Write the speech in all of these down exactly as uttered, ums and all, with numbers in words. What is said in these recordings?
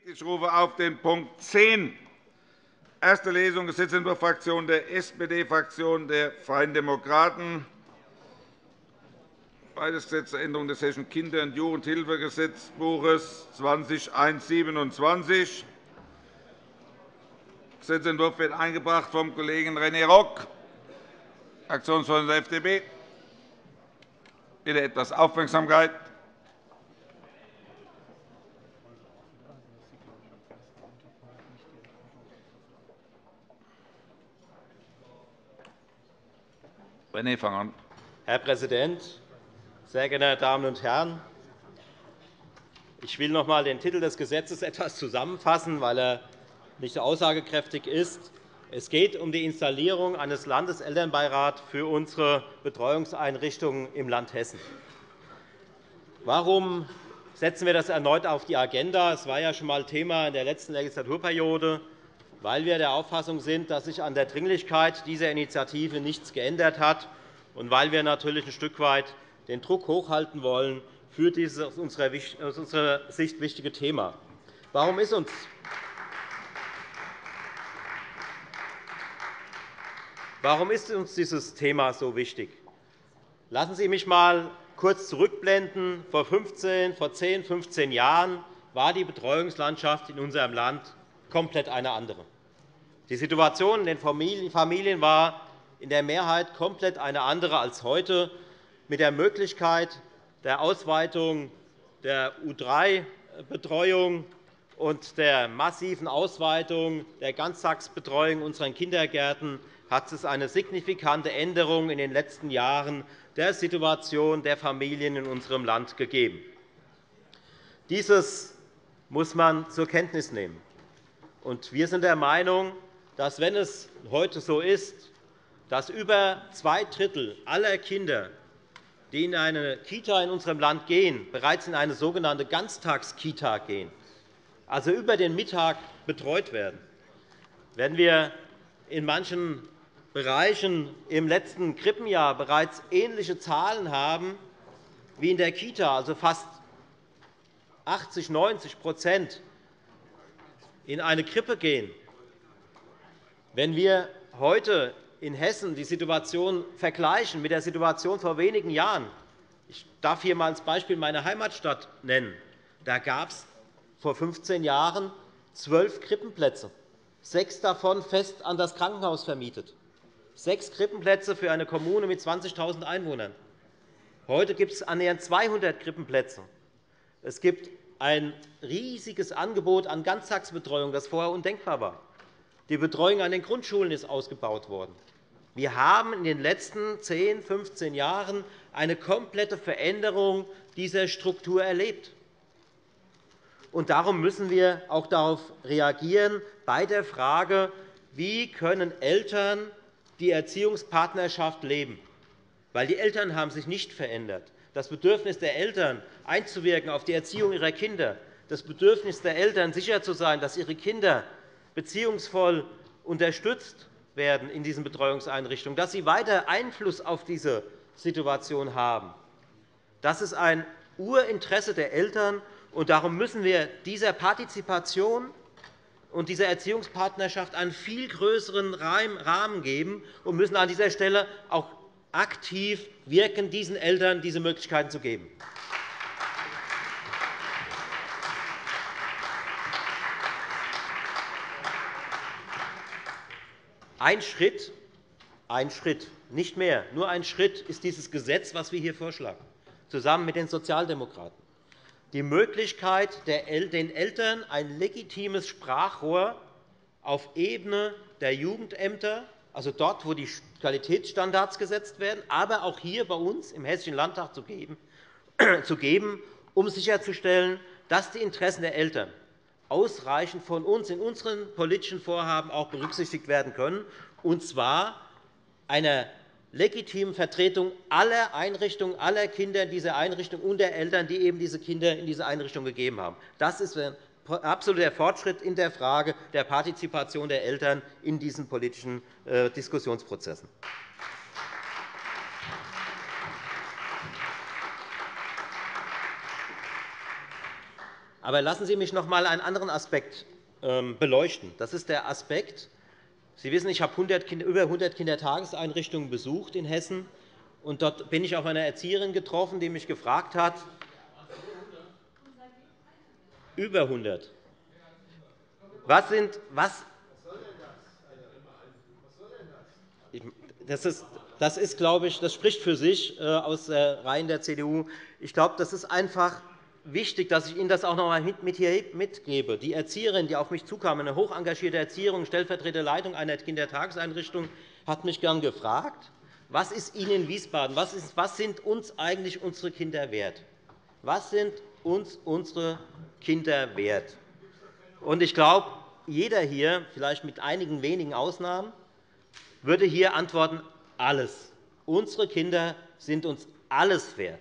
Ich rufe auf den Punkt zehn, erste Lesung, Gesetzentwurf Fraktion der S P D-Fraktion der Freien Demokraten. Beides Gesetz zur Änderung des Hessischen Kinder- und Jugendhilfegesetzbuches zweitausendsiebenundzwanzig. Der Gesetzentwurf wird eingebracht vom Kollegen René Rock, Fraktionsvorsitzender der F D P. Bitte etwas Aufmerksamkeit. René, fang an. Herr Präsident, sehr geehrte Damen und Herren! Ich will noch einmal den Titel des Gesetzes etwas zusammenfassen, weil er nicht aussagekräftig ist. Es geht um die Installierung eines Landeselternbeirats für unsere Betreuungseinrichtungen im Land Hessen. Warum setzen wir das erneut auf die Agenda? Es war ja schon einmal Thema in der letzten Legislaturperiode, weil wir der Auffassung sind, dass sich an der Dringlichkeit dieser Initiative nichts geändert hat und weil wir natürlich ein Stück weit den Druck hochhalten wollen für dieses aus unserer Sicht wichtige Thema. Warum ist uns Warum ist uns dieses Thema so wichtig? Lassen Sie mich einmal kurz zurückblenden. Vor zehn, fünfzehn Jahren war die Betreuungslandschaft in unserem Land komplett eine andere. Die Situation in den Familien war in der Mehrheit komplett eine andere als heute, mit der Möglichkeit der Ausweitung der U drei Betreuung und der massiven Ausweitung der Ganztagsbetreuung in unseren Kindergärten hat es eine signifikante Änderung in den letzten Jahren der Situation der Familien in unserem Land gegeben. Dieses muss man zur Kenntnis nehmen. Wir sind der Meinung, dass, wenn es heute so ist, dass über zwei Drittel aller Kinder, die in eine Kita in unserem Land gehen, bereits in eine sogenannte Ganztagskita gehen, also über den Mittag betreut werden. Wenn wir in manchen Bereichen im letzten Krippenjahr bereits ähnliche Zahlen haben wie in der Kita, also fast achtzig, neunzig in eine Krippe gehen, wenn wir heute in Hessen die Situation vergleichen mit der Situation vor wenigen Jahren, ich darf hier einmal als Beispiel meine Heimatstadt nennen, da gab es vor fünfzehn Jahren zwölf Krippenplätze, sechs davon fest an das Krankenhaus vermietet, sechs Krippenplätze für eine Kommune mit zwanzigtausend Einwohnern. Heute gibt es annähernd zweihundert Krippenplätze. Es gibt ein riesiges Angebot an Ganztagsbetreuung, das vorher undenkbar war. Die Betreuung an den Grundschulen ist ausgebaut worden. Wir haben in den letzten zehn, fünfzehn Jahren eine komplette Veränderung dieser Struktur erlebt. Und darum müssen wir auch darauf reagieren bei der Frage, wie können Eltern die Erziehungspartnerschaft leben. Weil die Eltern haben sich nicht verändert. Das Bedürfnis der Eltern, einzuwirken auf die Erziehung ihrer Kinder, das Bedürfnis der Eltern, sicher zu sein, dass ihre Kinder beziehungsvoll unterstützt werden in diesen Betreuungseinrichtungen, dass sie weiter Einfluss auf diese Situation haben. Das ist ein Urinteresse der Eltern, und darum müssen wir dieser Partizipation und dieser Erziehungspartnerschaft einen viel größeren Rahmen geben und müssen an dieser Stelle auch aktiv wirken, diesen Eltern diese Möglichkeiten zu geben. Ein Schritt, ein Schritt, nicht mehr, nur ein Schritt ist dieses Gesetz, das wir hier vorschlagen, zusammen mit den Sozialdemokraten. Die Möglichkeit, den Eltern ein legitimes Sprachrohr auf Ebene der Jugendämter, also dort, wo die Qualitätsstandards gesetzt werden, aber auch hier bei uns im Hessischen Landtag zu geben, um sicherzustellen, dass die Interessen der Eltern ausreichend von uns in unseren politischen Vorhaben auch berücksichtigt werden können, und zwar einer legitimen Vertretung aller Einrichtungen, aller Kinder in dieser Einrichtung und der Eltern, die eben diese Kinder in diese Einrichtung gegeben haben. Das ist ein absoluter Fortschritt in der Frage der Partizipation der Eltern in diesen politischen Diskussionsprozessen. Aber lassen Sie mich noch einmal einen anderen Aspekt beleuchten. Das ist der Aspekt, Sie wissen, ich habe über hundert Kindertageseinrichtungen besucht in Hessen. Und dort bin ich auf eine Erzieherin getroffen, die mich gefragt hat, über hundert. Was sind, was, das ist, das ist, glaube ich, das spricht für sich aus den Reihen der C D U. Ich glaube, das ist einfach wichtig, dass ich Ihnen das auch noch einmal mit hier mitgebe. Die Erzieherin, die auf mich zukam, eine hoch engagierte Erzieherin, stellvertretende Leitung einer Kindertageseinrichtung, hat mich gern gefragt, was ist Ihnen in Wiesbaden, was, ist, was sind uns eigentlich unsere Kinder wert? Was sind uns unsere Kinder wert? Und ich glaube, jeder hier, vielleicht mit einigen wenigen Ausnahmen, würde hier antworten, alles. Unsere Kinder sind uns alles wert.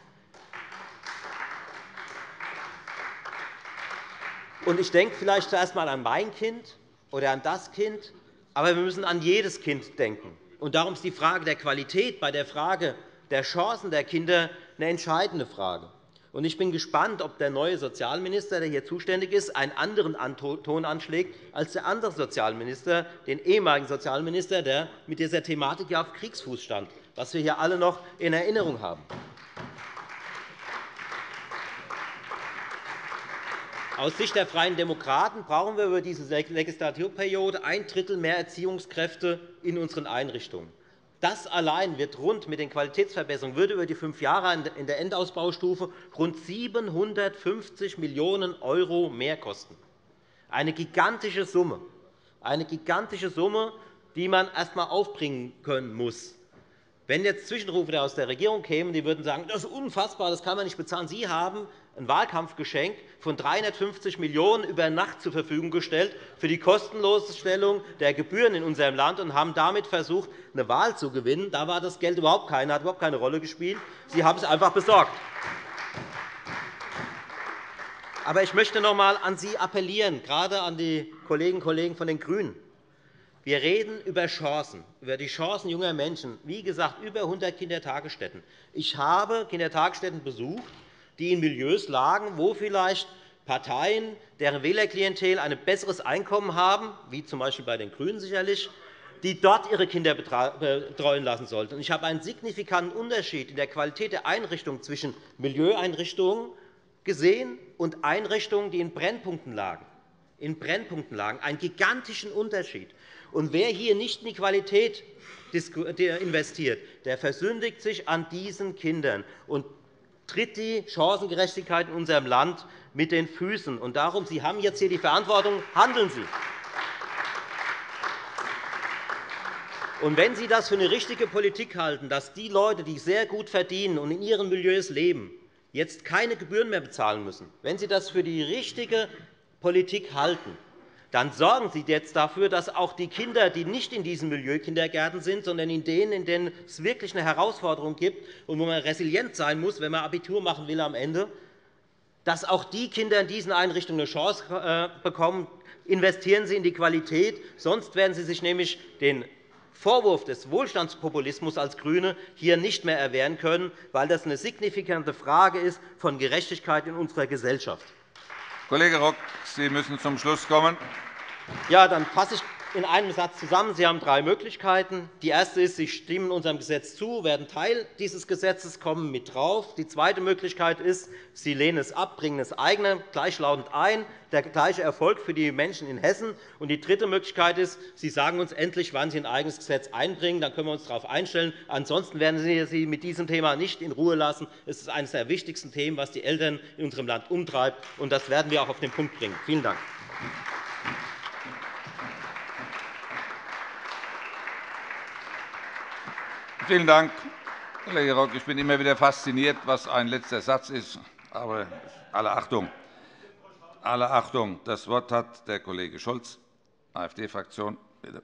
Und ich denke vielleicht zuerst einmal an mein Kind oder an das Kind, aber wir müssen an jedes Kind denken. Und darum ist die Frage der Qualität bei der Frage der Chancen der Kinder eine entscheidende Frage. Und ich bin gespannt, ob der neue Sozialminister, der hier zuständig ist, einen anderen Ton anschlägt als der andere Sozialminister, den ehemaligen Sozialminister, der mit dieser Thematik ja auf Kriegsfuß stand, was wir hier alle noch in Erinnerung haben. Aus Sicht der Freien Demokraten brauchen wir über diese Legislaturperiode ein Drittel mehr Erziehungskräfte in unseren Einrichtungen. Das allein wird rund mit den Qualitätsverbesserungen würde über die fünf Jahre in der Endausbaustufe rund siebenhundertfünfzig Millionen € mehr kosten. Eine gigantische Summe, eine gigantische Summe, die man erst einmal aufbringen können muss. Wenn jetzt Zwischenrufe aus der Regierung kämen, die würden sagen, das ist unfassbar, das kann man nicht bezahlen. Sie haben ein Wahlkampfgeschenk von dreihundertfünfzig Millionen € über Nacht zur Verfügung gestellt für die Kostenlosstellung der Gebühren in unserem Land und haben damit versucht, eine Wahl zu gewinnen. Da war das Geld überhaupt keine, hat überhaupt keine Rolle gespielt. Sie haben es einfach besorgt. Aber ich möchte noch einmal an Sie appellieren, gerade an die Kolleginnen und Kollegen von den GRÜNEN. Wir reden über Chancen, über die Chancen junger Menschen. Wie gesagt, über hundert Kindertagesstätten. Ich habe Kindertagesstätten besucht, die in Milieus lagen, wo vielleicht Parteien, deren Wählerklientel ein besseres Einkommen haben, wie z. B. bei den GRÜNEN sicherlich, die dort ihre Kinder betreuen lassen sollten. Ich habe einen signifikanten Unterschied in der Qualität der Einrichtungen zwischen Milieueinrichtungen gesehen und Einrichtungen, die in Brennpunkten lagen. In Brennpunkten lagen. Einen gigantischen Unterschied. Und wer hier nicht in die Qualität investiert, der versündigt sich an diesen Kindern und tritt die Chancengerechtigkeit in unserem Land mit den Füßen. Und darum, Sie haben jetzt hier die Verantwortung, handeln Sie. Und wenn Sie das für eine richtige Politik halten, dass die Leute, die sehr gut verdienen und in ihren Milieus leben, jetzt keine Gebühren mehr bezahlen müssen, wenn Sie das für die richtige Politik halten, dann sorgen Sie jetzt dafür, dass auch die Kinder, die nicht in diesen Milieukindergärten sind, sondern in denen, in denen es wirklich eine Herausforderung gibt und wo man resilient sein muss, wenn man Abitur machen will am Ende, dass auch die Kinder in diesen Einrichtungen eine Chance bekommen. Investieren Sie in die Qualität, sonst werden Sie sich nämlich den Vorwurf des Wohlstandspopulismus als GRÜNE hier nicht mehr erwehren können, weil das eine signifikante Frage ist von Gerechtigkeit in unserer Gesellschaft. Kollege Rock, Sie müssen zum Schluss kommen. Ja, dann fasse ich in einem Satz zusammen. Sie haben drei Möglichkeiten. Die erste ist, Sie stimmen unserem Gesetz zu, werden Teil dieses Gesetzes, kommen mit drauf. Die zweite Möglichkeit ist, Sie lehnen es ab, bringen es eigene gleichlautend ein. Der gleiche Erfolg für die Menschen in Hessen. Und die dritte Möglichkeit ist, Sie sagen uns endlich, wann Sie ein eigenes Gesetz einbringen. Dann können wir uns darauf einstellen. Ansonsten werden Sie Sie mit diesem Thema nicht in Ruhe lassen. Es ist eines der wichtigsten Themen, was die Eltern in unserem Land umtreibt. Und das werden wir auch auf den Punkt bringen. Vielen Dank. Vielen Dank, Kollege Rock. Ich bin immer wieder fasziniert, was ein letzter Satz ist. Aber alle Achtung. Alle Achtung. Das Wort hat der Kollege Scholz, AfD-Fraktion. Bitte.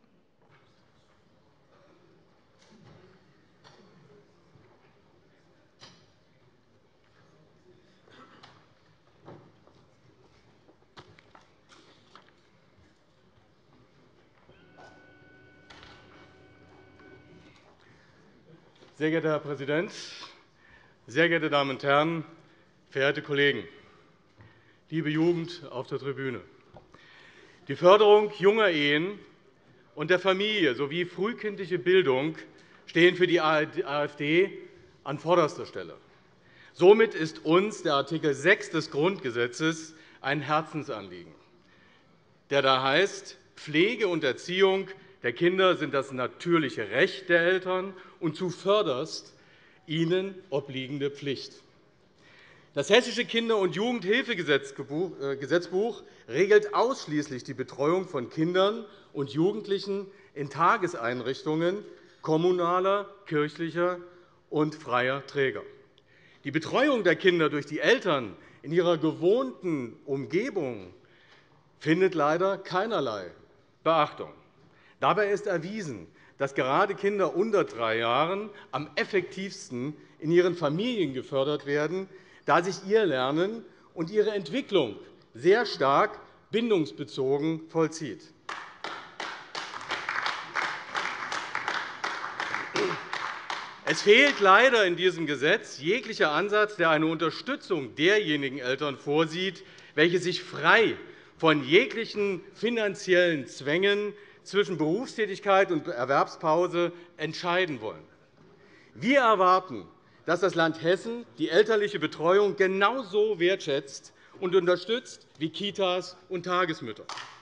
Sehr geehrter Herr Präsident, sehr geehrte Damen und Herren, verehrte Kollegen! liebe Jugend auf der Tribüne! Die Förderung junger Ehen und der Familie sowie frühkindliche Bildung stehen für die AfD an vorderster Stelle. Somit ist uns der Artikel sechs des Grundgesetzes ein Herzensanliegen, der da heißt, Pflege und Erziehung der Kinder sind das natürliche Recht der Eltern und zuvörderst ihnen obliegende Pflicht. Das Hessische Kinder- und Jugendhilfegesetzbuch regelt ausschließlich die Betreuung von Kindern und Jugendlichen in Tageseinrichtungen kommunaler, kirchlicher und freier Träger. Die Betreuung der Kinder durch die Eltern in ihrer gewohnten Umgebung findet leider keinerlei Beachtung. Dabei ist erwiesen, dass gerade Kinder unter drei Jahren am effektivsten in ihren Familien gefördert werden, da sich ihr Lernen und ihre Entwicklung sehr stark bindungsbezogen vollzieht. Es fehlt leider in diesem Gesetz jeglicher Ansatz, der eine Unterstützung derjenigen Eltern vorsieht, welche sich frei von jeglichen finanziellen Zwängen zwischen Berufstätigkeit und Erwerbspause entscheiden wollen. Wir erwarten, dass das Land Hessen die elterliche Betreuung genauso wertschätzt und unterstützt wie Kitas und Tagesmütter.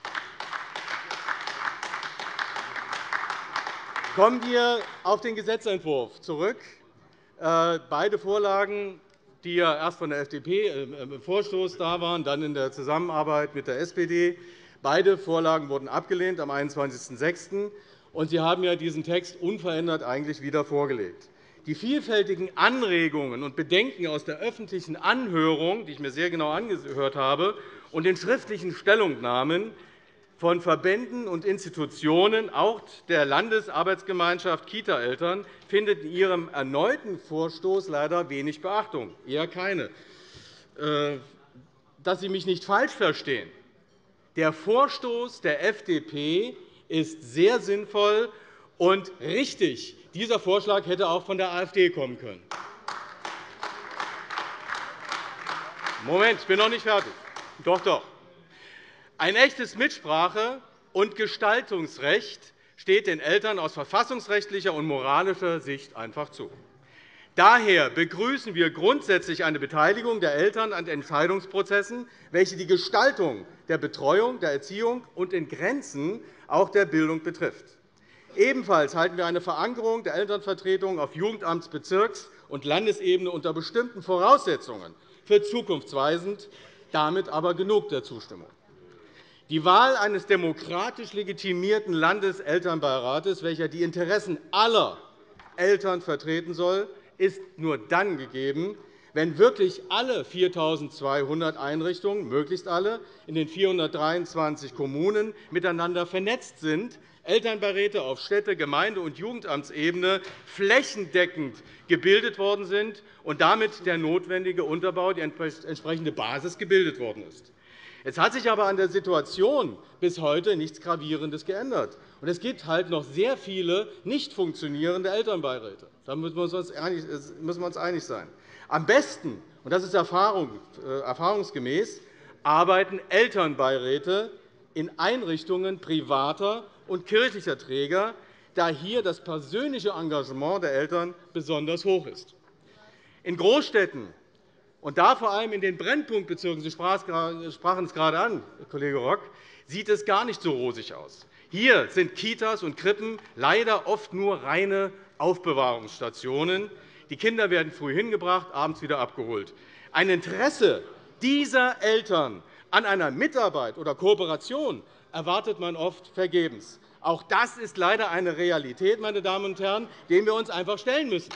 Kommen wir auf den Gesetzentwurf zurück. Beide Vorlagen, die ja erst von der F D P im Vorstoß da waren, dann in der Zusammenarbeit mit der S P D, beide Vorlagen wurden abgelehnt am einundzwanzigsten sechsten Und Sie haben ja diesen Text unverändert eigentlich wieder vorgelegt. Die vielfältigen Anregungen und Bedenken aus der öffentlichen Anhörung, die ich mir sehr genau angehört habe, und den schriftlichen Stellungnahmen von Verbänden und Institutionen, auch der Landesarbeitsgemeinschaft Kita-Eltern, findet in Ihrem erneuten Vorstoß leider wenig Beachtung, eher keine. Dass Sie mich nicht falsch verstehen. Der Vorstoß der F D P ist sehr sinnvoll und richtig. Dieser Vorschlag hätte auch von der AfD kommen können. Moment, ich bin noch nicht fertig. Doch, doch. Ein echtes Mitsprache- und Gestaltungsrecht steht den Eltern aus verfassungsrechtlicher und moralischer Sicht einfach zu. Daher begrüßen wir grundsätzlich eine Beteiligung der Eltern an Entscheidungsprozessen, welche die Gestaltung der Betreuung, der Erziehung und in Grenzen auch der Bildung betrifft. Ebenfalls halten wir eine Verankerung der Elternvertretung auf Jugendamts-, Bezirks- und Landesebene unter bestimmten Voraussetzungen für zukunftsweisend, damit aber genug der Zustimmung. Die Wahl eines demokratisch legitimierten Landeselternbeirates, welcher die Interessen aller Eltern vertreten soll, ist nur dann gegeben, wenn wirklich alle viertausendzweihundert Einrichtungen, möglichst alle, in den vierhundertdreiundzwanzig Kommunen miteinander vernetzt sind, Elternbeiräte auf Städte-, Gemeinde- und Jugendamtsebene flächendeckend gebildet worden sind und damit der notwendige Unterbau, die entsprechende Basis gebildet worden ist. Es hat sich aber an der Situation bis heute nichts Gravierendes geändert. Und es gibt halt noch sehr viele nicht funktionierende Elternbeiräte. Da müssen wir uns einig sein. Am besten, und das ist erfahrungsgemäß, arbeiten Elternbeiräte in Einrichtungen privater und kirchlicher Träger, da hier das persönliche Engagement der Eltern besonders hoch ist. In Großstädten, und da vor allem in den Brennpunktbezirken, Sie sprachen es gerade an, Kollege Rock, sieht es gar nicht so rosig aus. Hier sind Kitas und Krippen leider oft nur reine Aufbewahrungsstationen. Die Kinder werden früh hingebracht, abends wieder abgeholt. Ein Interesse dieser Eltern an einer Mitarbeit oder Kooperation erwartet man oft vergebens. Auch das ist leider eine Realität, meine Damen und Herren, der wir uns einfach stellen müssen.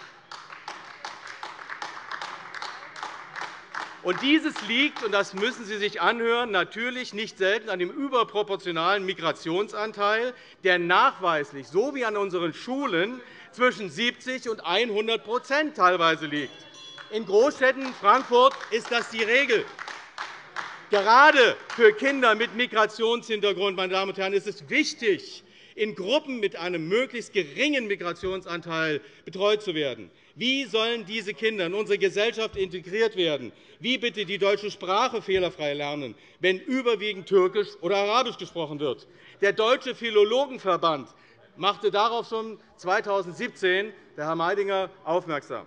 Und dieses liegt, und das müssen Sie sich anhören, natürlich nicht selten an dem überproportionalen Migrationsanteil, der nachweislich, so wie an unseren Schulen, zwischen siebzig und hundert teilweise liegt. In Großstädten, Frankfurt, ist das die Regel. Gerade für Kinder mit Migrationshintergrund, meine Damen und Herren, ist es wichtig, in Gruppen mit einem möglichst geringen Migrationsanteil betreut zu werden? Wie sollen diese Kinder in unsere Gesellschaft integriert werden? Wie bitte die deutsche Sprache fehlerfrei lernen, wenn überwiegend Türkisch oder Arabisch gesprochen wird? Der Deutsche Philologenverband machte darauf schon zweitausendsiebzehn der Herr Meidinger aufmerksam.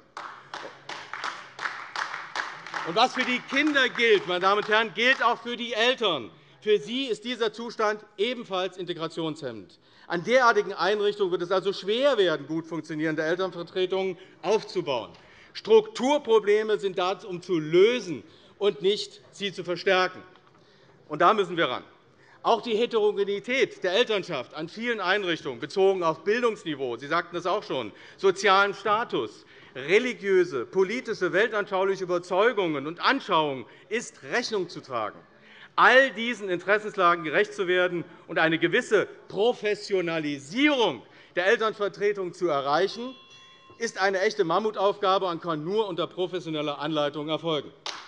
Und was für die Kinder gilt, meine Damen und Herren, gilt auch für die Eltern. Für sie ist dieser Zustand ebenfalls integrationshemmend. An derartigen Einrichtungen wird es also schwer werden, gut funktionierende Elternvertretungen aufzubauen. Strukturprobleme sind dazu, um zu lösen und nicht sie zu verstärken. Und da müssen wir ran. Auch die Heterogenität der Elternschaft an vielen Einrichtungen, bezogen auf Bildungsniveau, Sie sagten es auch schon, sozialen Status, religiöse, politische, weltanschauliche Überzeugungen und Anschauungen, ist Rechnung zu tragen. All diesen Interessenslagen gerecht zu werden und eine gewisse Professionalisierung der Elternvertretung zu erreichen, ist eine echte Mammutaufgabe und kann nur unter professioneller Anleitung erfolgen.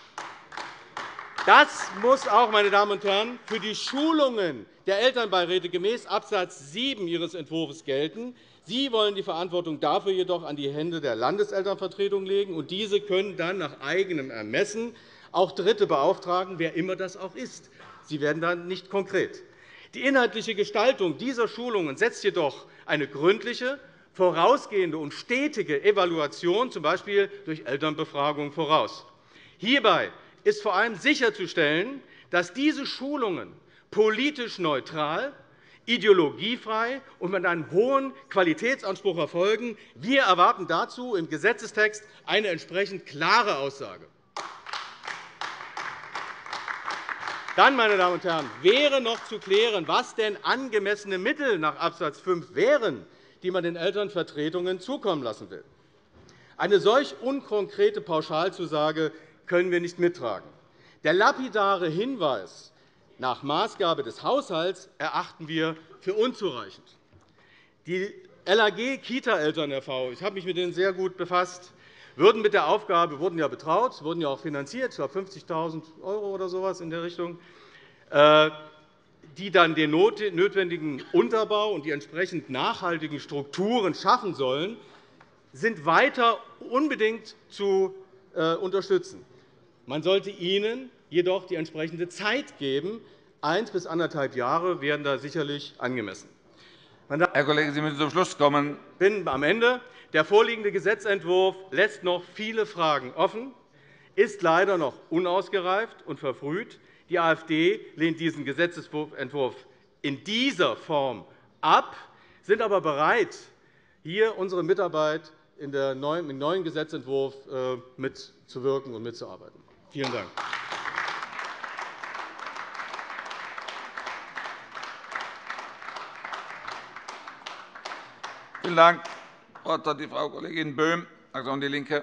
Das muss auch, meine Damen und Herren, für die Schulungen der Elternbeiräte gemäß Absatz sieben Ihres Entwurfs gelten. Sie wollen die Verantwortung dafür jedoch an die Hände der Landeselternvertretung legen, und diese können dann nach eigenem Ermessen auch Dritte beauftragen, wer immer das auch ist. Sie werden dann nicht konkret. Die inhaltliche Gestaltung dieser Schulungen setzt jedoch eine gründliche, vorausgehende und stetige Evaluation, z. B. durch Elternbefragung, voraus. Hierbei ist vor allem sicherzustellen, dass diese Schulungen politisch neutral, ideologiefrei und mit einem hohen Qualitätsanspruch erfolgen. Wir erwarten dazu im Gesetzestext eine entsprechend klare Aussage. Dann, meine Damen und Herren, wäre noch zu klären, was denn angemessene Mittel nach Absatz fünf wären, die man den Elternvertretungen zukommen lassen will. Eine solch unkonkrete Pauschalzusage können wir nicht mittragen. Der lapidare Hinweis nach Maßgabe des Haushalts erachten wir für unzureichend. Die L A G Kita-Eltern R V, ich habe mich mit denen sehr gut befasst, würden mit der Aufgabe, wurden ja betraut, wurden ja auch finanziert, ich glaube fünfzigtausend € oder so etwas in der Richtung, die dann den notwendigen Unterbau und die entsprechend nachhaltigen Strukturen schaffen sollen, sind weiter unbedingt zu unterstützen. Man sollte ihnen jedoch die entsprechende Zeit geben. Eins bis anderthalb Jahre wären da sicherlich angemessen. Herr Kollege, Sie müssen zum Schluss kommen. Ich bin am Ende. Der vorliegende Gesetzentwurf lässt noch viele Fragen offen, ist leider noch unausgereift und verfrüht. Die AfD lehnt diesen Gesetzentwurf in dieser Form ab, sind aber bereit, hier unsere Mitarbeit in dem neuen Gesetzentwurf mitzuwirken und mitzuarbeiten. Vielen Dank. Vielen Dank. Das Wort hat die Frau Kollegin Böhm, Fraktion DIE LINKE.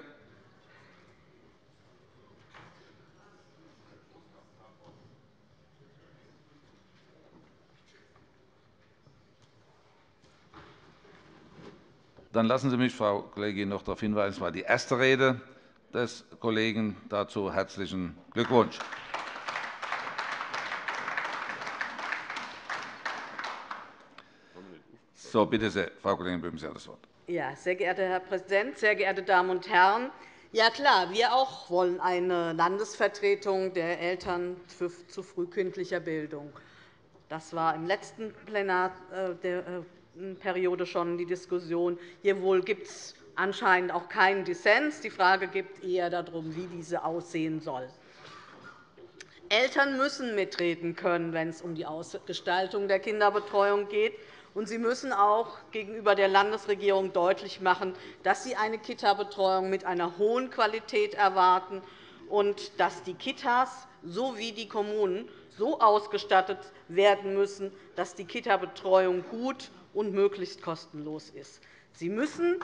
Dann lassen Sie mich, Frau Kollegin, noch darauf hinweisen, es war die erste Rede des Kollegen. Dazu herzlichen Glückwunsch. So, bitte sehr, Frau Kollegin Böhm, Sie haben das Wort. Ja, sehr geehrter Herr Präsident, sehr geehrte Damen und Herren! Ja klar, wir auch wollen eine Landesvertretung der Eltern zu frühkindlicher Bildung. Das war im letzten Plenarperiode schon die Diskussion. Hier wohl gibt es anscheinend auch keinen Dissens. Die Frage geht eher darum, wie diese aussehen soll. Eltern müssen mitreden können, wenn es um die Ausgestaltung der Kinderbetreuung geht. Und sie müssen auch gegenüber der Landesregierung deutlich machen, dass sie eine Kita-Betreuung mit einer hohen Qualität erwarten und dass die Kitas sowie die Kommunen so ausgestattet werden müssen, dass die Kita-Betreuung gut und möglichst kostenlos ist. Sie müssen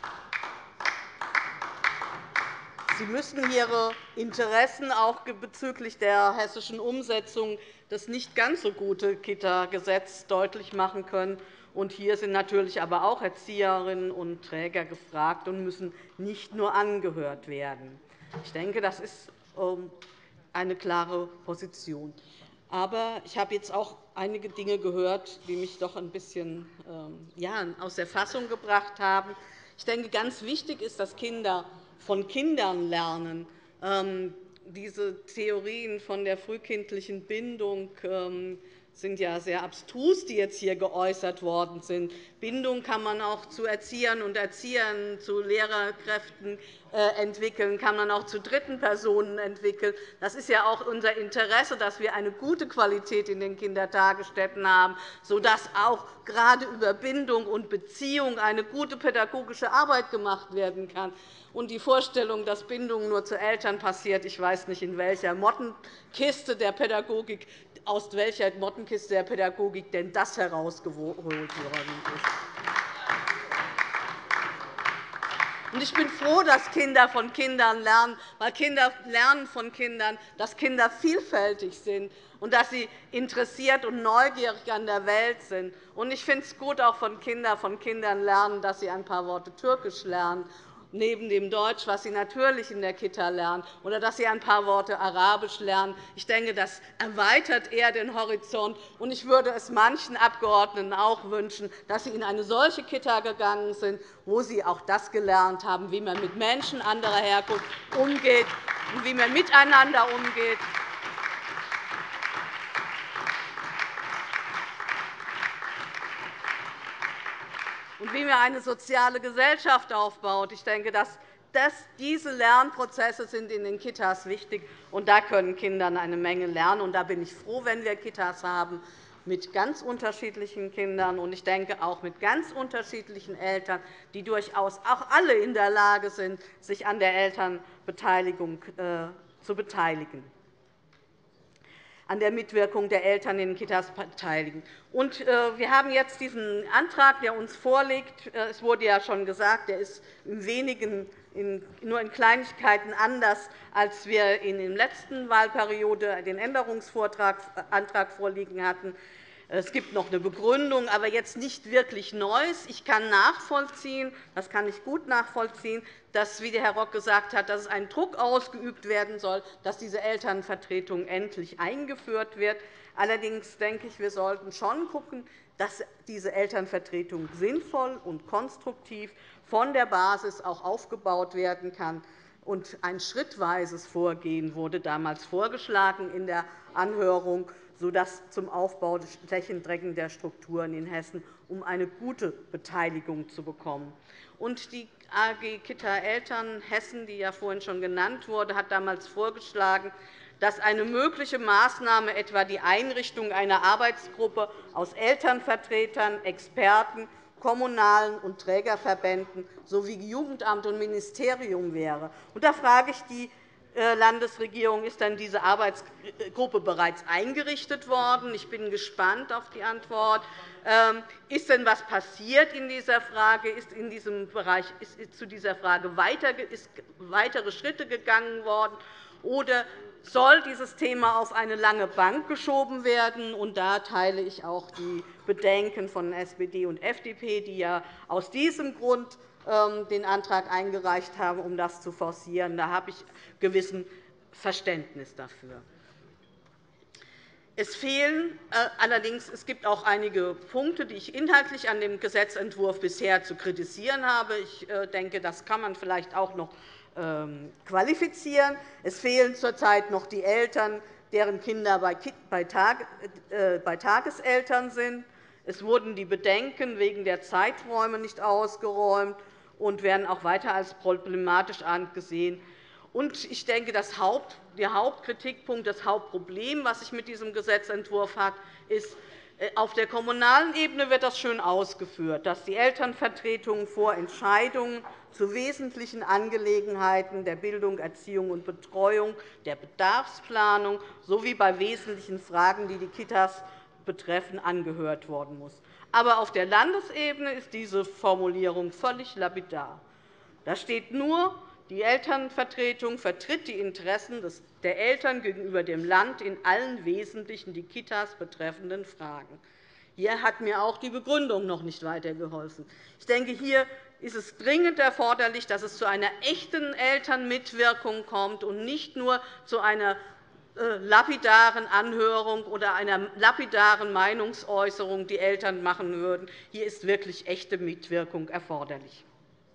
Sie müssen Ihre Interessen auch bezüglich der hessischen Umsetzung des nicht ganz so guten Kita-Gesetzes deutlich machen können. Hier sind natürlich aber auch Erzieherinnen und Träger gefragt und müssen nicht nur angehört werden. Ich denke, das ist eine klare Position. Aber ich habe jetzt auch einige Dinge gehört, die mich doch ein bisschen ähm, ja, aus der Fassung gebracht haben. Ich denke, ganz wichtig ist, dass Kinder von Kindern lernen. Ähm, diese Theorien von der frühkindlichen Bindung ähm, sind ja sehr abstrus, die jetzt hier geäußert worden sind. Bindung kann man auch zu Erziehern und Erziehern, zu Lehrerkräften entwickeln, kann man auch zu dritten Personen entwickeln. Das ist ja auch unser Interesse, dass wir eine gute Qualität in den Kindertagesstätten haben, sodass auch gerade über Bindung und Beziehung eine gute pädagogische Arbeit gemacht werden kann. Und die Vorstellung, dass Bindung nur zu Eltern passiert, ich weiß nicht, in welcher Mottenkiste der Pädagogik, aus welcher Mottenkiste der Pädagogik denn das herausgeholt worden ist. Ich bin froh, dass Kinder von Kindern lernen, weil Kinder lernen von Kindern, dass Kinder vielfältig sind und dass sie interessiert und neugierig an der Welt sind. Ich finde es gut, auch von Kindern von Kindern lernen, dass sie ein paar Worte Türkisch lernen, neben dem Deutsch, was sie natürlich in der Kita lernen, oder dass sie ein paar Worte Arabisch lernen. Ich denke, das erweitert eher den Horizont. Und ich würde es manchen Abgeordneten auch wünschen, dass sie in eine solche Kita gegangen sind, wo sie auch das gelernt haben, wie man mit Menschen anderer Herkunft umgeht und wie man miteinander umgeht. Und wie man eine soziale Gesellschaft aufbaut. Ich denke, dass das, diese Lernprozesse sind in den Kitas wichtig, und da können Kinder eine Menge lernen. Und da bin ich froh, wenn wir Kitas haben mit ganz unterschiedlichen Kindern und ich denke auch mit ganz unterschiedlichen Eltern, die durchaus auch alle in der Lage sind, sich an der Elternbeteiligung äh, zu beteiligen, an der Mitwirkung der Eltern in den Kitas beteiligen. Und wir haben jetzt diesen Antrag, der uns vorliegt. Es wurde ja schon gesagt, der ist in wenigen, in, nur in Kleinigkeiten anders, als wir in der letzten Wahlperiode den Änderungsantrag vorliegen hatten. Es gibt noch eine Begründung, aber jetzt nicht wirklich Neues. Ich kann nachvollziehen, das kann ich gut nachvollziehen, dass, wie der Herr Rock gesagt hat, dass es ein Druck ausgeübt werden soll, dass diese Elternvertretung endlich eingeführt wird. Allerdings denke ich, wir sollten schon schauen, dass diese Elternvertretung sinnvoll und konstruktiv von der Basis auch aufgebaut werden kann. Und ein schrittweises Vorgehen wurde damals vorgeschlagen in der Anhörung, sodass zum Aufbau flächendeckender Strukturen in Hessen, um eine gute Beteiligung zu bekommen. Und die A G Kita Eltern Hessen, die ja vorhin schon genannt wurde, hat damals vorgeschlagen, dass eine mögliche Maßnahme etwa die Einrichtung einer Arbeitsgruppe aus Elternvertretern, Experten, kommunalen und Trägerverbänden sowie Jugendamt und Ministerium wäre. Und da frage ich die Landesregierung, ist denn diese Arbeitsgruppe bereits eingerichtet worden? Ich bin gespannt auf die Antwort. Ist denn etwas passiert in dieser Frage? Ist in diesem Bereich ist zu dieser Frage weitere Schritte gegangen worden? Oder soll dieses Thema auf eine lange Bank geschoben werden? Und da teile ich auch die Bedenken von S P D und F D P, die ja aus diesem Grund den Antrag eingereicht haben, um das zu forcieren. Da habe ich gewissen Verständnis dafür. Es fehlen allerdings, es gibt auch einige Punkte, die ich inhaltlich an dem Gesetzentwurf bisher zu kritisieren habe. Ich denke, das kann man vielleicht auch noch qualifizieren. Es fehlen zurzeit noch die Eltern, deren Kinder bei Tageseltern sind. Es wurden die Bedenken wegen der Zeiträume nicht ausgeräumt und werden auch weiter als problematisch angesehen. Ich denke, der Hauptkritikpunkt, das Hauptproblem, das sich mit diesem Gesetzentwurf hat, ist, auf der kommunalen Ebene wird das schön ausgeführt, dass die Elternvertretungen vor Entscheidungen zu wesentlichen Angelegenheiten der Bildung, Erziehung und Betreuung, der Bedarfsplanung sowie bei wesentlichen Fragen, die die Kitas betreffen, angehört worden muss. Aber auf der Landesebene ist diese Formulierung völlig lapidar. Da steht nur, die Elternvertretung vertritt die Interessen der Eltern gegenüber dem Land in allen wesentlichen die Kitas betreffenden Fragen. Hier hat mir auch die Begründung noch nicht weitergeholfen. Ich denke, hier ist es dringend erforderlich, dass es zu einer echten Elternmitwirkung kommt und nicht nur zu einer lapidaren Anhörung oder einer lapidaren Meinungsäußerung die Eltern machen würden. Hier ist wirklich echte Mitwirkung erforderlich.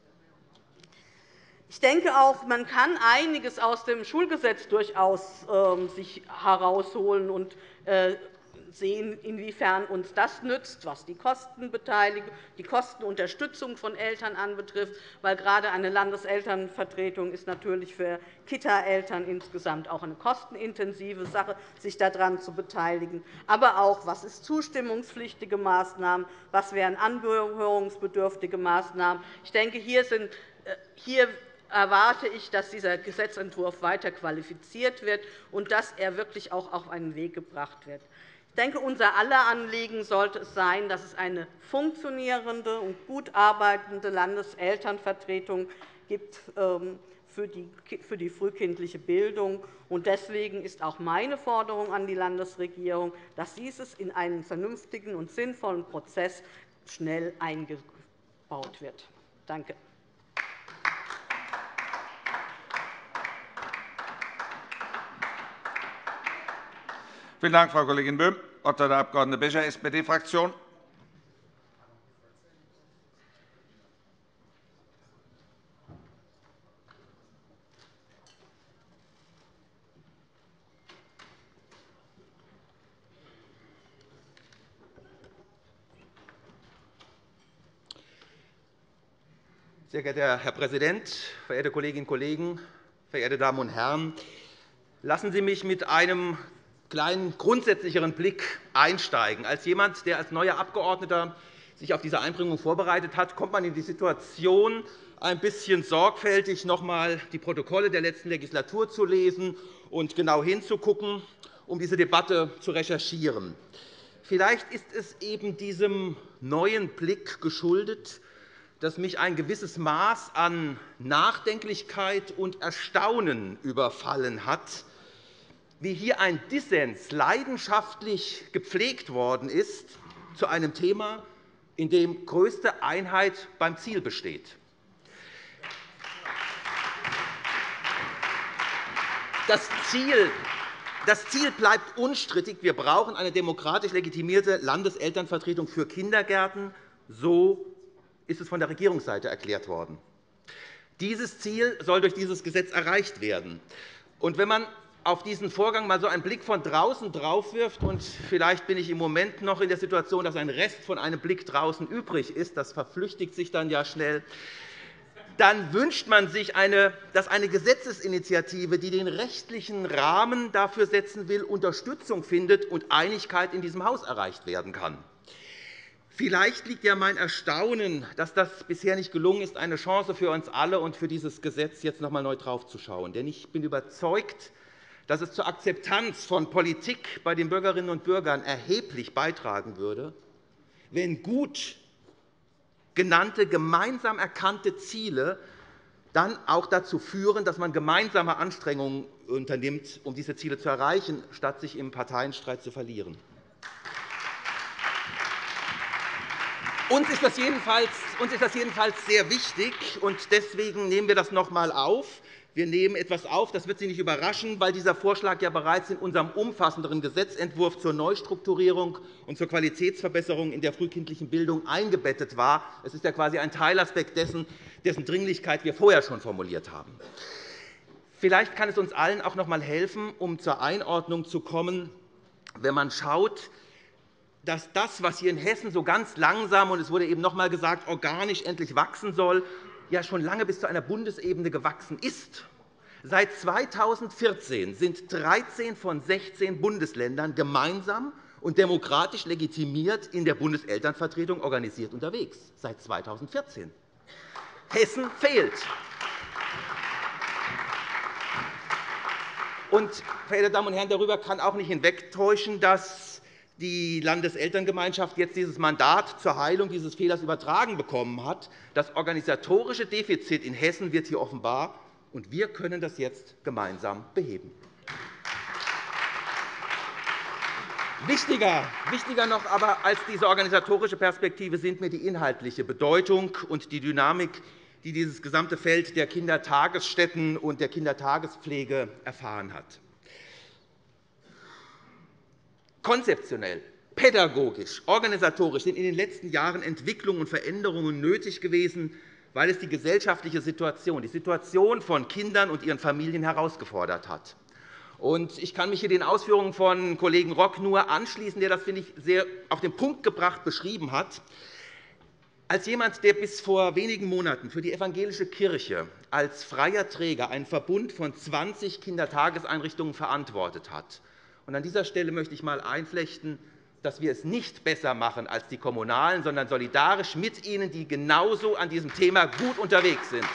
Ich denke auch, man kann einiges aus dem Schulgesetz durchaus sich herausholen und sehen, inwiefern uns das nützt, was die Kostenbeteiligung, die Kostenunterstützung von Eltern anbetrifft, weil gerade eine Landeselternvertretung ist natürlich für Kita-Eltern insgesamt auch eine kostenintensive Sache, sich daran zu beteiligen. Aber auch, was ist zustimmungspflichtige Maßnahmen, was wären anhörungsbedürftige Maßnahmen. Ich denke, hier, sind, hier erwarte ich, dass dieser Gesetzentwurf weiter qualifiziert wird und dass er wirklich auch auf einen Weg gebracht wird. Ich denke, unser aller Anliegen sollte es sein, dass es eine funktionierende und gut arbeitende Landeselternvertretung gibt für die frühkindliche Bildung. Deswegen ist auch meine Forderung an die Landesregierung, dass dieses in einen vernünftigen und sinnvollen Prozess schnell eingebaut wird. Danke. Vielen Dank, Frau Kollegin Böhm. Das Wort hat der Abg. Becher, S P D-Fraktion. Sehr geehrter Herr Präsident, verehrte Kolleginnen und Kollegen, verehrte Damen und Herren! Lassen Sie mich mit einem kleinen grundsätzlicheren Blick einsteigen. Als jemand, der als neuer Abgeordneter sich auf diese Einbringung vorbereitet hat, kommt man in die Situation, ein bisschen sorgfältig noch einmal die Protokolle der letzten Legislatur zu lesen und genau hinzugucken, um diese Debatte zu recherchieren. Vielleicht ist es eben diesem neuen Blick geschuldet, dass mich ein gewisses Maß an Nachdenklichkeit und Erstaunen überfallen hat, wie hier ein Dissens leidenschaftlich gepflegt worden ist zu einem Thema, in dem größte Einheit beim Ziel besteht. Das Ziel, das Ziel bleibt unstrittig. Wir brauchen eine demokratisch legitimierte Landeselternvertretung für Kindergärten. So ist es von der Regierungsseite erklärt worden. Dieses Ziel soll durch dieses Gesetz erreicht werden. Und wenn man auf diesen Vorgang mal so einen Blick von draußen drauf wirft, und vielleicht bin ich im Moment noch in der Situation, dass ein Rest von einem Blick draußen übrig ist, das verflüchtigt sich dann ja schnell, dann wünscht man sich, eine, dass eine Gesetzesinitiative, die den rechtlichen Rahmen dafür setzen will, Unterstützung findet und Einigkeit in diesem Haus erreicht werden kann. Vielleicht liegt ja mein Erstaunen, dass das bisher nicht gelungen ist, eine Chance für uns alle und für dieses Gesetz jetzt noch einmal neu draufzuschauen. Denn ich bin überzeugt, dass es zur Akzeptanz von Politik bei den Bürgerinnen und Bürgern erheblich beitragen würde, wenn gut genannte, gemeinsam erkannte Ziele dann auch dazu führen, dass man gemeinsame Anstrengungen unternimmt, um diese Ziele zu erreichen, statt sich im Parteienstreit zu verlieren. Uns ist das jedenfalls, uns ist das jedenfalls sehr wichtig, und deswegen nehmen wir das noch einmal auf. Wir nehmen etwas auf, das wird Sie nicht überraschen, weil dieser Vorschlag ja bereits in unserem umfassenderen Gesetzentwurf zur Neustrukturierung und zur Qualitätsverbesserung in der frühkindlichen Bildung eingebettet war. Es ist ja quasi ein Teilaspekt dessen, dessen Dringlichkeit wir vorher schon formuliert haben. Vielleicht kann es uns allen auch noch einmal helfen, um zur Einordnung zu kommen, wenn man schaut, dass das, was hier in Hessen so ganz langsam, und es wurde eben noch einmal gesagt, organisch endlich wachsen soll, ja schon lange bis zu einer Bundesebene gewachsen ist. Seit zweitausendvierzehn sind dreizehn von sechzehn Bundesländern gemeinsam und demokratisch legitimiert in der Bundeselternvertretung organisiert unterwegs. Seit zweitausendvierzehn. Hessen fehlt. Und, verehrte Damen und Herren, darüber kann auch nicht hinwegtäuschen, dass die Landeselterngemeinschaft jetzt dieses Mandat zur Heilung dieses Fehlers übertragen bekommen hat. Das organisatorische Defizit in Hessen wird hier offenbar, und wir können das jetzt gemeinsam beheben. Wichtiger, wichtiger noch aber als diese organisatorische Perspektive sind mir die inhaltliche Bedeutung und die Dynamik, die dieses gesamte Feld der Kindertagesstätten und der Kindertagespflege erfahren hat. Konzeptionell, pädagogisch, organisatorisch sind in den letzten Jahren Entwicklungen und Veränderungen nötig gewesen, weil es die gesellschaftliche Situation, die Situation von Kindern und ihren Familien herausgefordert hat. Ich kann mich hier den Ausführungen von Kollegen Rock nur anschließen, der das, finde ich, sehr auf den Punkt gebracht beschrieben hat. Als jemand, der bis vor wenigen Monaten für die evangelische Kirche als freier Träger einen Verbund von zwanzig Kindertageseinrichtungen verantwortet hat, und an dieser Stelle möchte ich einmal einflechten, dass wir es nicht besser machen als die Kommunalen, sondern solidarisch mit ihnen, die genauso an diesem Thema gut unterwegs sind.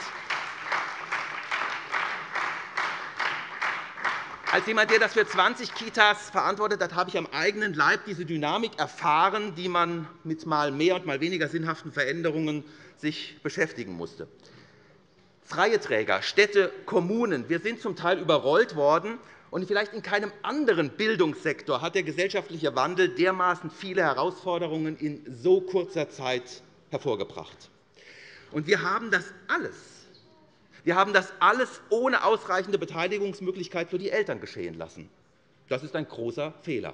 Als jemand, der das für zwanzig Kitas verantwortet hat, habe ich am eigenen Leib diese Dynamik erfahren, die man mit mal mehr und mal weniger sinnhaften Veränderungen sich beschäftigen musste. Freie Träger, Städte, Kommunen, wir sind zum Teil überrollt worden. Und vielleicht in keinem anderen Bildungssektor hat der gesellschaftliche Wandel dermaßen viele Herausforderungen in so kurzer Zeit hervorgebracht. Und wir haben das alles, wir haben das alles ohne ausreichende Beteiligungsmöglichkeit für die Eltern geschehen lassen. Das ist ein großer Fehler.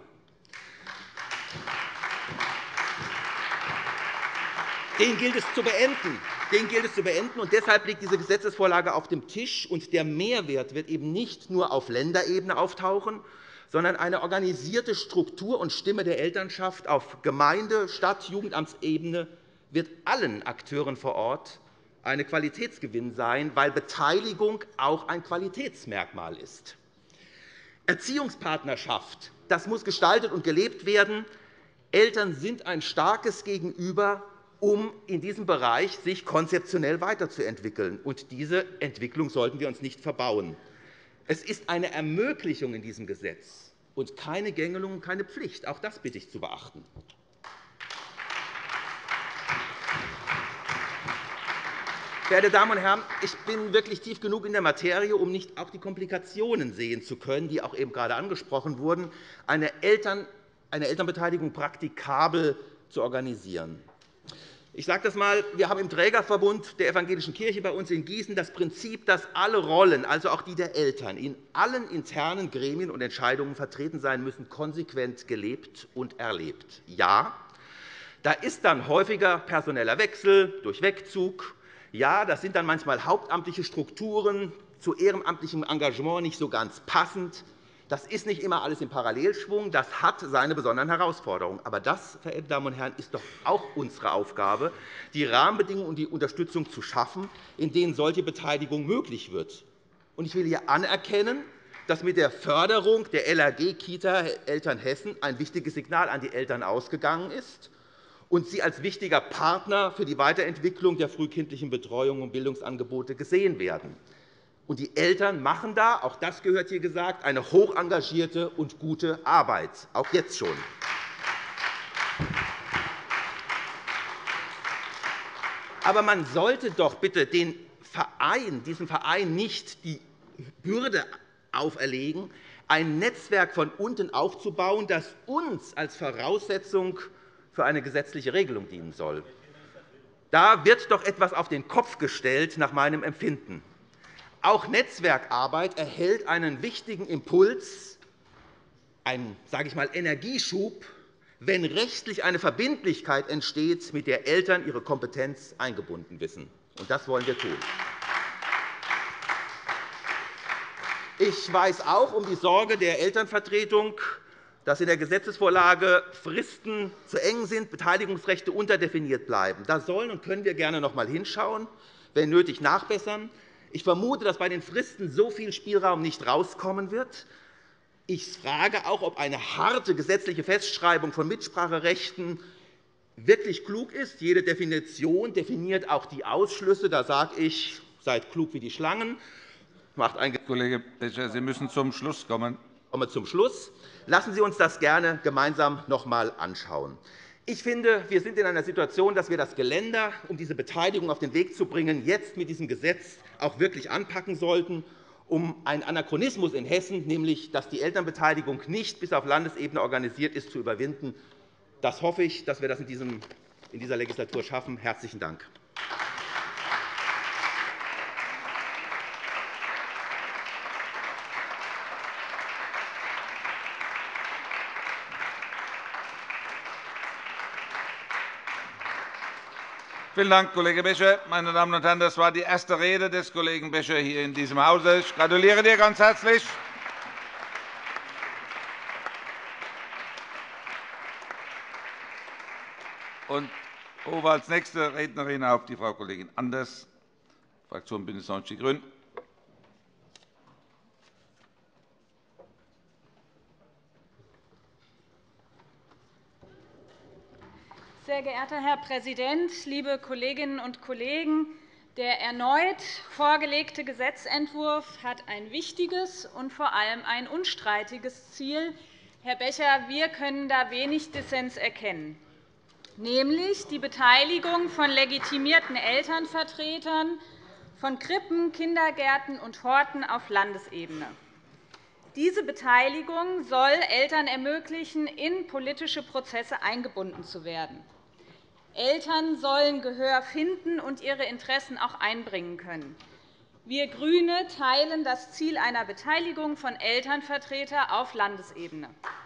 Den gilt es zu beenden. Den gilt es zu beenden. Und deshalb liegt diese Gesetzesvorlage auf dem Tisch. Und der Mehrwert wird eben nicht nur auf Länderebene auftauchen, sondern eine organisierte Struktur und Stimme der Elternschaft auf Gemeinde-, Stadt-, Jugendamtsebene wird allen Akteuren vor Ort ein Qualitätsgewinn sein, weil Beteiligung auch ein Qualitätsmerkmal ist. Erziehungspartnerschaft, das muss gestaltet und gelebt werden. Eltern sind ein starkes Gegenüber, um in diesem Bereich sich konzeptionell weiterzuentwickeln. Und diese Entwicklung sollten wir uns nicht verbauen. Es ist eine Ermöglichung in diesem Gesetz und keine Gängelung und keine Pflicht. Auch das bitte ich zu beachten. Verehrte Damen und Herren, ich bin wirklich tief genug in der Materie, um nicht auch die Komplikationen sehen zu können, die auch eben gerade angesprochen wurden, eine Elternbeteiligung praktikabel zu organisieren. Ich sage das einmal, wir haben im Trägerverbund der Evangelischen Kirche bei uns in Gießen das Prinzip, dass alle Rollen, also auch die der Eltern, in allen internen Gremien und Entscheidungen vertreten sein müssen, konsequent gelebt und erlebt. Ja, da ist dann häufiger personeller Wechsel durch Wegzug. Ja, das sind dann manchmal hauptamtliche Strukturen, zu ehrenamtlichem Engagement nicht so ganz passend. Das ist nicht immer alles im Parallelschwung. Das hat seine besonderen Herausforderungen. Aber das, verehrte Damen und Herren, ist doch auch unsere Aufgabe, die Rahmenbedingungen und die Unterstützung zu schaffen, in denen solche Beteiligung möglich wird. Ich will hier anerkennen, dass mit der Förderung der L A G Kita Eltern Hessen ein wichtiges Signal an die Eltern ausgegangen ist und sie als wichtiger Partner für die Weiterentwicklung der frühkindlichen Betreuung und Bildungsangebote gesehen werden. Und die Eltern machen da, auch das gehört hier gesagt, eine hoch engagierte und gute Arbeit, auch jetzt schon. Aber man sollte doch bitte den Verein, diesem Verein nicht die Bürde auferlegen, ein Netzwerk von unten aufzubauen, das uns als Voraussetzung für eine gesetzliche Regelung dienen soll. Da wird doch etwas auf den Kopf gestellt, nach meinem Empfinden. Auch Netzwerkarbeit erhält einen wichtigen Impuls, einen, sage ich mal, Energieschub, wenn rechtlich eine Verbindlichkeit entsteht, mit der Eltern ihre Kompetenz eingebunden wissen. Und das wollen wir tun. Ich weiß auch um die Sorge der Elternvertretung, dass in der Gesetzesvorlage Fristen zu eng sind, Beteiligungsrechte unterdefiniert bleiben. Da sollen und können wir gerne noch einmal hinschauen, wenn nötig nachbessern. Ich vermute, dass bei den Fristen so viel Spielraum nicht herauskommen wird. Ich frage auch, ob eine harte gesetzliche Festschreibung von Mitspracherechten wirklich klug ist. Jede Definition definiert auch die Ausschlüsse. Da sage ich, seid klug wie die Schlangen. Macht ein Kollege Becher, Sie müssen zum Schluss kommen. Ich komme zum Schluss. Lassen Sie uns das gerne gemeinsam noch einmal anschauen. Ich finde, wir sind in einer Situation, dass wir das Geländer, um diese Beteiligung auf den Weg zu bringen, jetzt mit diesem Gesetz auch wirklich anpacken sollten, um einen Anachronismus in Hessen, nämlich dass die Elternbeteiligung nicht bis auf Landesebene organisiert ist, zu überwinden. Das hoffe ich, dass wir das in dieser Legislatur schaffen. – Herzlichen Dank. Vielen Dank, Kollege Becher. Meine Damen und Herren, das war die erste Rede des Kollegen Becher hier in diesem Hause. Ich gratuliere dir ganz herzlich. Und rufe als nächste Rednerin auf die Frau Kollegin Anders, Fraktion BÜNDNIS neunzig die GRÜNEN. Sehr geehrter Herr Präsident, liebe Kolleginnen und Kollegen! Der erneut vorgelegte Gesetzentwurf hat ein wichtiges und vor allem ein unstreitiges Ziel. Herr Becher, wir können da wenig Dissens erkennen, nämlich die Beteiligung von legitimierten Elternvertretern von Krippen, Kindergärten und Horten auf Landesebene. Diese Beteiligung soll Eltern ermöglichen, in politische Prozesse eingebunden zu werden. Eltern sollen Gehör finden und ihre Interessen auch einbringen können. Wir GRÜNE teilen das Ziel einer Beteiligung von Elternvertretern auf Landesebene.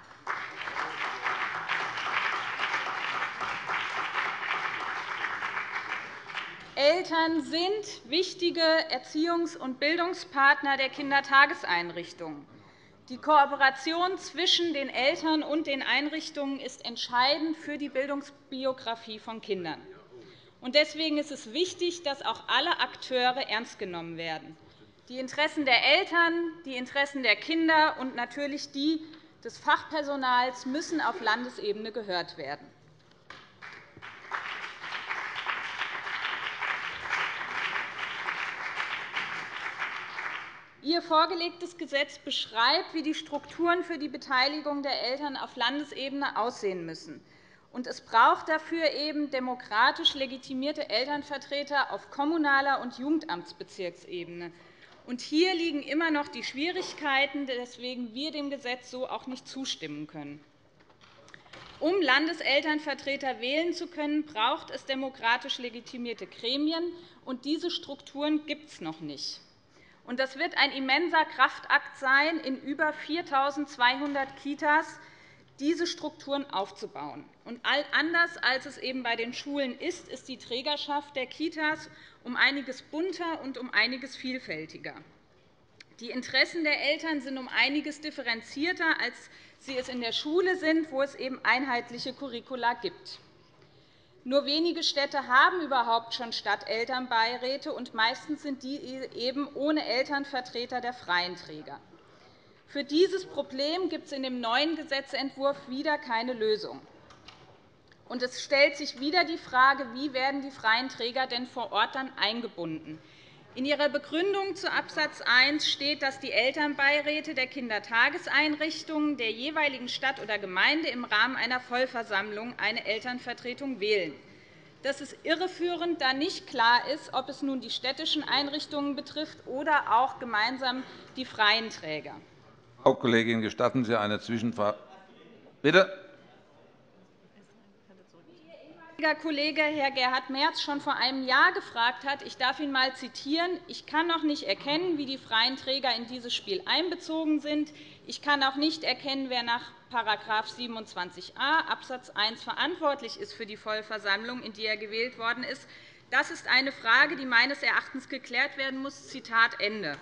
Eltern sind wichtige Erziehungs- und Bildungspartner der Kindertageseinrichtungen. Die Kooperation zwischen den Eltern und den Einrichtungen ist entscheidend für die Bildungsbiografie von Kindern. Deswegen ist es wichtig, dass auch alle Akteure ernst genommen werden. Die Interessen der Eltern, die Interessen der Kinder und natürlich die des Fachpersonals müssen auf Landesebene gehört werden. Ihr vorgelegtes Gesetz beschreibt, wie die Strukturen für die Beteiligung der Eltern auf Landesebene aussehen müssen. Es braucht dafür eben demokratisch legitimierte Elternvertreter auf kommunaler und Jugendamtsbezirksebene. Hier liegen immer noch die Schwierigkeiten, weswegen wir dem Gesetz so auch nicht zustimmen können. Um Landeselternvertreter wählen zu können, braucht es demokratisch legitimierte Gremien, und diese Strukturen gibt es noch nicht. Das wird ein immenser Kraftakt sein, in über viertausendzweihundert Kitas diese Strukturen aufzubauen. Anders als es eben bei den Schulen ist, ist die Trägerschaft der Kitas um einiges bunter und um einiges vielfältiger. Die Interessen der Eltern sind um einiges differenzierter, als sie es in der Schule sind, wo es eben einheitliche Curricula gibt. Nur wenige Städte haben überhaupt schon Stadtelternbeiräte, und meistens sind die eben ohne Elternvertreter der freien Träger. Für dieses Problem gibt es in dem neuen Gesetzentwurf wieder keine Lösung. Und es stellt sich wieder die Frage, wie werden die freien Träger denn vor Ort dann eingebunden? In Ihrer Begründung zu Absatz eins steht, dass die Elternbeiräte der Kindertageseinrichtungen der jeweiligen Stadt oder Gemeinde im Rahmen einer Vollversammlung eine Elternvertretung wählen. Das ist irreführend, da nicht klar ist, ob es nun die städtischen Einrichtungen betrifft oder auch gemeinsam die freien Träger. Frau Kollegin, gestatten Sie eine Zwischenfrage? Bitte? Ihr Kollege Herr Gerhard Merz schon vor einem Jahr gefragt hat, ich darf ihn einmal zitieren: Ich kann noch nicht erkennen, wie die freien Träger in dieses Spiel einbezogen sind. Ich kann auch nicht erkennen, wer nach § siebenundzwanzig a Absatz eins verantwortlich ist für die Vollversammlung, in die er gewählt worden ist. Das ist eine Frage, die meines Erachtens geklärt werden muss. Zitat Ende.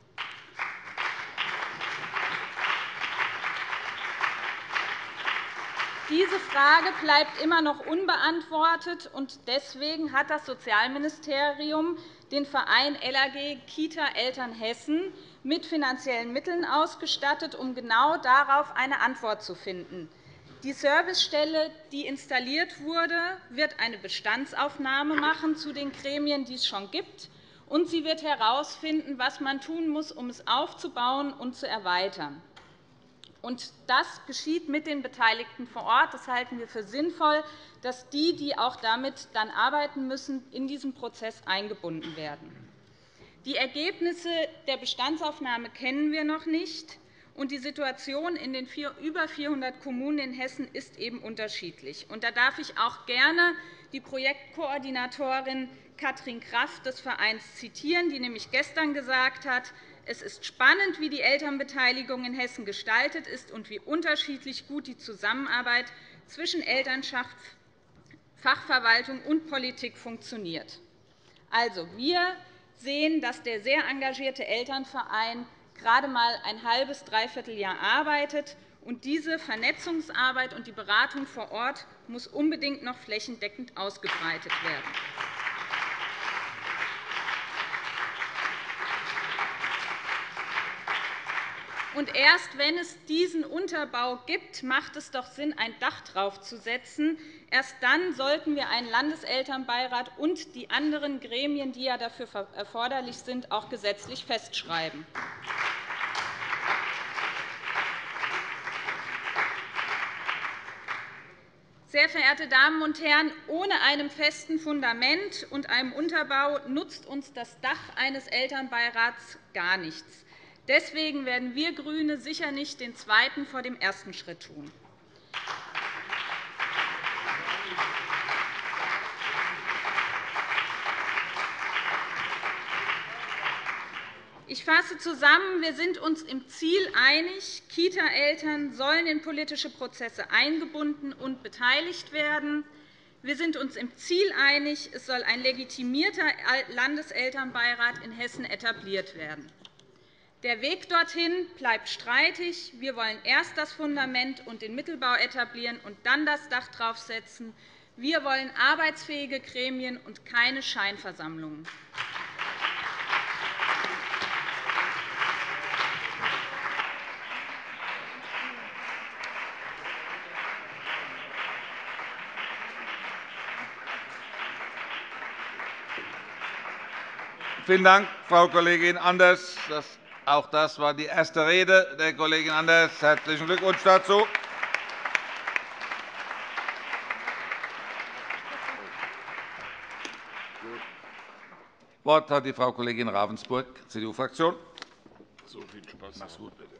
Diese Frage bleibt immer noch unbeantwortet, und deswegen hat das Sozialministerium den Verein L A G Kita Eltern Hessen mit finanziellen Mitteln ausgestattet, um genau darauf eine Antwort zu finden. Die Servicestelle, die installiert wurde, wird eine Bestandsaufnahme machen zu den Gremien, die es schon gibt, und sie wird herausfinden, was man tun muss, um es aufzubauen und zu erweitern. Das geschieht mit den Beteiligten vor Ort. Das halten wir für sinnvoll, dass die, die auch damit dann arbeiten müssen, in diesen Prozess eingebunden werden. Die Ergebnisse der Bestandsaufnahme kennen wir noch nicht, und die Situation in den über vierhundert Kommunen in Hessen ist eben unterschiedlich. Da darf ich auch gerne die Projektkoordinatorin Katrin Kraft des Vereins zitieren, die nämlich gestern gesagt hat: Es ist spannend, wie die Elternbeteiligung in Hessen gestaltet ist und wie unterschiedlich gut die Zusammenarbeit zwischen Elternschaft, Fachverwaltung und Politik funktioniert. Also, wir sehen, dass der sehr engagierte Elternverein gerade einmal ein halbes, dreiviertel Jahr arbeitet. Und diese Vernetzungsarbeit und die Beratung vor Ort muss unbedingt noch flächendeckend ausgebreitet werden. Und erst wenn es diesen Unterbau gibt, macht es doch Sinn, ein Dach draufzusetzen. Erst dann sollten wir einen Landeselternbeirat und die anderen Gremien, die ja dafür erforderlich sind, auch gesetzlich festschreiben. Sehr verehrte Damen und Herren, ohne einem festen Fundament und einem Unterbau nutzt uns das Dach eines Elternbeirats gar nichts. Deswegen werden wir GRÜNE sicher nicht den zweiten vor dem ersten Schritt tun. Ich fasse zusammen. Wir sind uns im Ziel einig, Kita-Eltern sollen in politische Prozesse eingebunden und beteiligt werden. Wir sind uns im Ziel einig, es soll ein legitimierter Landeselternbeirat in Hessen etabliert werden. Der Weg dorthin bleibt streitig. Wir wollen erst das Fundament und den Mittelbau etablieren und dann das Dach draufsetzen. Wir wollen arbeitsfähige Gremien und keine Scheinversammlungen. Vielen Dank, Frau Kollegin Anders. Auch das war die erste Rede der Kollegin Anders. Herzlichen Glückwunsch dazu. Das Wort hat die Frau Kollegin Ravensburg, C D U-Fraktion. So viel Spaß. Mach's gut, bitte.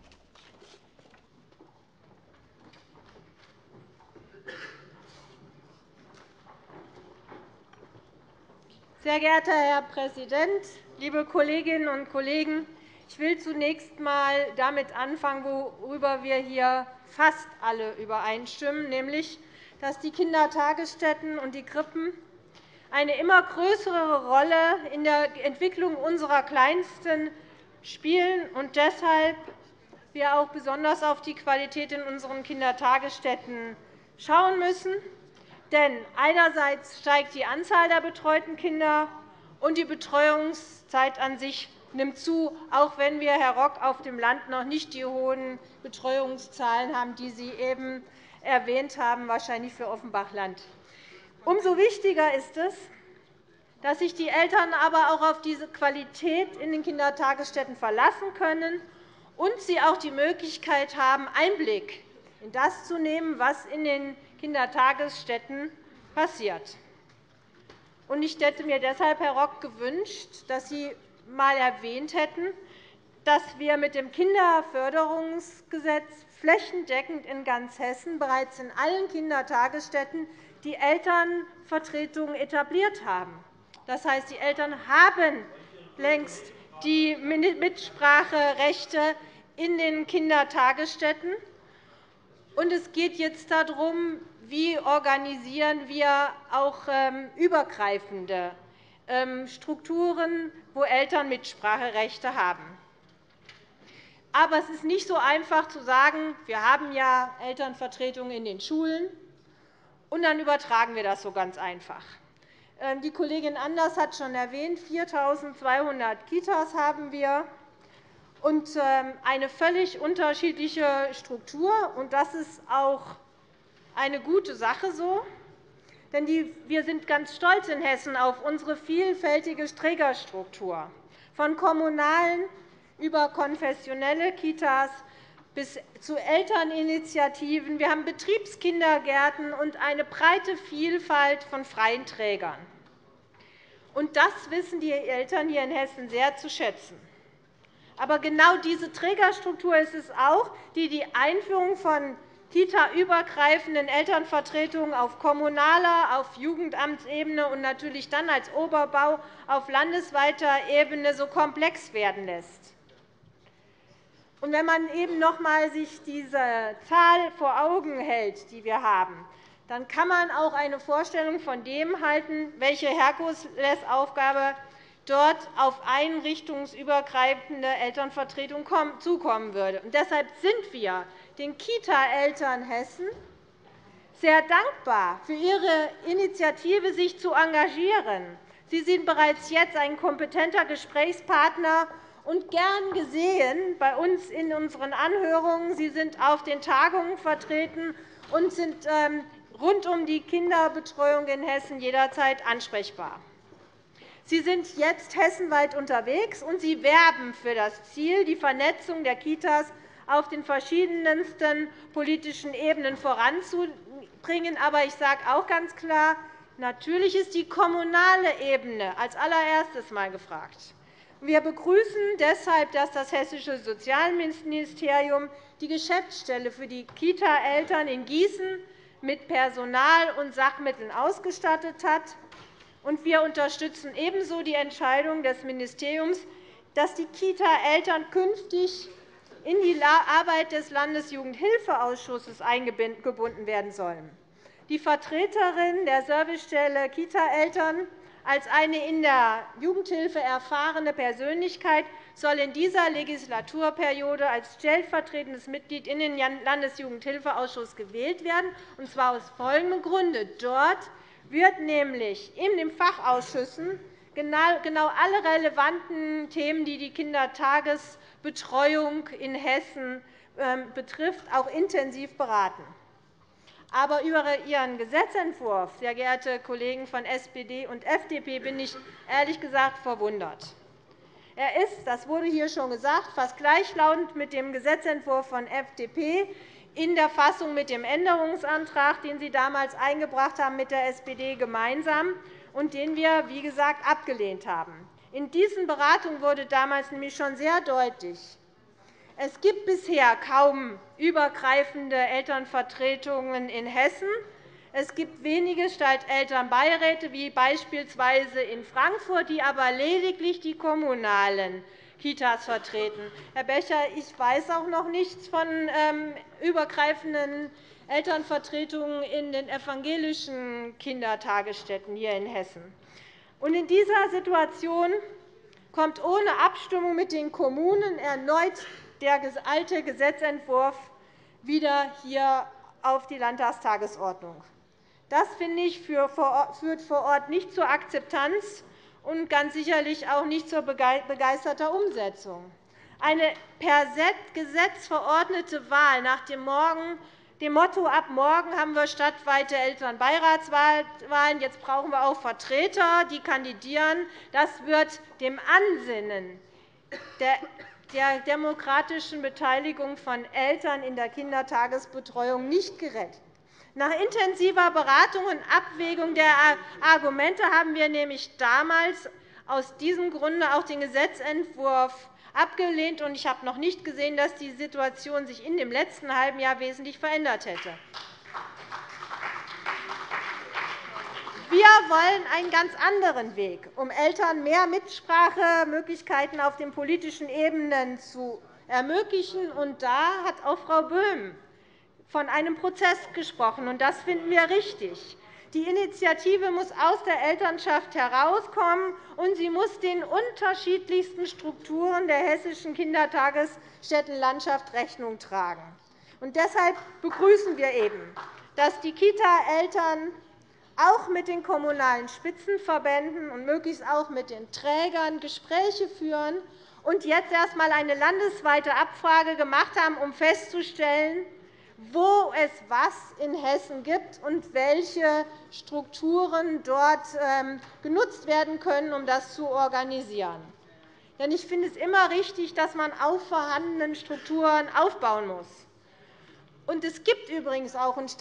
Sehr geehrter Herr Präsident, liebe Kolleginnen und Kollegen! Ich will zunächst einmal damit anfangen, worüber wir hier fast alle übereinstimmen, nämlich, dass die Kindertagesstätten und die Krippen eine immer größere Rolle in der Entwicklung unserer Kleinsten spielen und deshalb wir auch besonders auf die Qualität in unseren Kindertagesstätten schauen müssen. Denn einerseits steigt die Anzahl der betreuten Kinder, und die Betreuungszeit an sich nimmt zu, auch wenn wir, Herr Rock, auf dem Land noch nicht die hohen Betreuungszahlen haben, die Sie eben erwähnt haben, wahrscheinlich für Offenbach-Land. Umso wichtiger ist es, dass sich die Eltern aber auch auf diese Qualität in den Kindertagesstätten verlassen können und sie auch die Möglichkeit haben, Einblick in das zu nehmen, was in den Kindertagesstätten passiert. Ich hätte mir deshalb, Herr Rock, gewünscht, dass Sie einmal erwähnt hätten, dass wir mit dem Kinderförderungsgesetz flächendeckend in ganz Hessen bereits in allen Kindertagesstätten die Elternvertretungen etabliert haben. Das heißt, die Eltern haben längst die Mitspracherechte in den Kindertagesstätten. Es geht jetzt darum, wie organisieren wir auch übergreifende Strukturen, wo Eltern Mitspracherechte haben. Aber es ist nicht so einfach zu sagen, wir haben ja Elternvertretungen in den Schulen, und dann übertragen wir das so ganz einfach. Die Kollegin Anders hat schon erwähnt, viertausendzweihundert Kitas haben wir und eine völlig unterschiedliche Struktur. Das ist auch eine gute Sache so. Denn wir sind ganz stolz in Hessen auf unsere vielfältige Trägerstruktur, von kommunalen über konfessionelle Kitas bis zu Elterninitiativen. Wir haben Betriebskindergärten und eine breite Vielfalt von freien Trägern. Und das wissen die Eltern hier in Hessen sehr zu schätzen. Aber genau diese Trägerstruktur ist es auch, die die Einführung von Kita-übergreifenden Elternvertretungen auf kommunaler, auf Jugendamtsebene und natürlich dann als Oberbau auf landesweiter Ebene so komplex werden lässt. Und wenn man eben noch einmal sich diese Zahl vor Augen hält, die wir haben, dann kann man auch eine Vorstellung von dem halten, welche Herkulesaufgabe dort auf einrichtungsübergreifende Elternvertretung zukommen würde. Und deshalb sind wir den Kita-Eltern Hessen sehr dankbar für Ihre Initiative, sich zu engagieren. Sie sind bereits jetzt ein kompetenter Gesprächspartner und gern gesehen bei uns in unseren Anhörungen. Sie sind auf den Tagungen vertreten und sind rund um die Kinderbetreuung in Hessen jederzeit ansprechbar. Sie sind jetzt hessenweit unterwegs, und Sie werben für das Ziel, die Vernetzung der Kitas auf den verschiedensten politischen Ebenen voranzubringen. Aber ich sage auch ganz klar, natürlich ist die kommunale Ebene als allererstes mal gefragt. Wir begrüßen deshalb, dass das Hessische Sozialministerium die Geschäftsstelle für die Kita-Eltern in Gießen mit Personal und Sachmitteln ausgestattet hat. Wir unterstützen ebenso die Entscheidung des Ministeriums, dass die Kita-Eltern künftig in die Arbeit des Landesjugendhilfeausschusses eingebunden werden sollen. Die Vertreterin der Servicestelle Kita-Eltern als eine in der Jugendhilfe erfahrene Persönlichkeit soll in dieser Legislaturperiode als stellvertretendes Mitglied in den Landesjugendhilfeausschuss gewählt werden, und zwar aus folgendem Grunde. Dort wird nämlich in den Fachausschüssen genau alle relevanten Themen, die die Kindertagesbetreuung in Hessen betrifft, auch intensiv beraten. Aber über Ihren Gesetzentwurf, sehr geehrte Kollegen von S P D und F D P, bin ich ehrlich gesagt verwundert. Er ist, das wurde hier schon gesagt, fast gleichlautend mit dem Gesetzentwurf von F D P in der Fassung mit dem Änderungsantrag, den Sie damals eingebracht haben mit der S P D gemeinsam und den wir, wie gesagt, abgelehnt haben. In diesen Beratungen wurde damals nämlich schon sehr deutlich, es gibt bisher kaum übergreifende Elternvertretungen in Hessen. Es gibt wenige Stadtelternbeiräte, wie beispielsweise in Frankfurt, die aber lediglich die kommunalen Kitas vertreten. Herr Becher, ich weiß auch noch nichts von übergreifenden Elternvertretungen in den evangelischen Kindertagesstätten hier in Hessen. In dieser Situation kommt ohne Abstimmung mit den Kommunen erneut der alte Gesetzentwurf wieder hier auf die Landtagstagesordnung. Das, finde ich, führt vor Ort nicht zur Akzeptanz und ganz sicherlich auch nicht zur begeisterter Umsetzung. Eine per Gesetz verordnete Wahl nach dem Motto, ab morgen haben wir stadtweite Elternbeiratswahlen, jetzt brauchen wir auch Vertreter, die kandidieren, das wird dem Ansinnen der der demokratischen Beteiligung von Eltern in der Kindertagesbetreuung nicht gerecht. Nach intensiver Beratung und Abwägung der Argumente haben wir nämlich damals aus diesem Grunde auch den Gesetzentwurf abgelehnt. Ich habe noch nicht gesehen, dass die Situation sich in dem letzten halben Jahr wesentlich verändert hätte. Wir wollen einen ganz anderen Weg, um Eltern mehr Mitsprachemöglichkeiten auf den politischen Ebenen zu ermöglichen. Und da hat auch Frau Böhm von einem Prozess gesprochen. Und das finden wir richtig. Die Initiative muss aus der Elternschaft herauskommen, und sie muss den unterschiedlichsten Strukturen der hessischen Kindertagesstättenlandschaft Rechnung tragen. Und deshalb begrüßen wir eben, dass die Kita-Eltern auch mit den kommunalen Spitzenverbänden und möglichst auch mit den Trägern Gespräche führen und jetzt erst einmal eine landesweite Abfrage gemacht haben, um festzustellen, wo es was in Hessen gibt und welche Strukturen dort genutzt werden können, um das zu organisieren. Denn ich finde es immer richtig, dass man auf vorhandenen Strukturen aufbauen muss. Und es gibt übrigens auch einen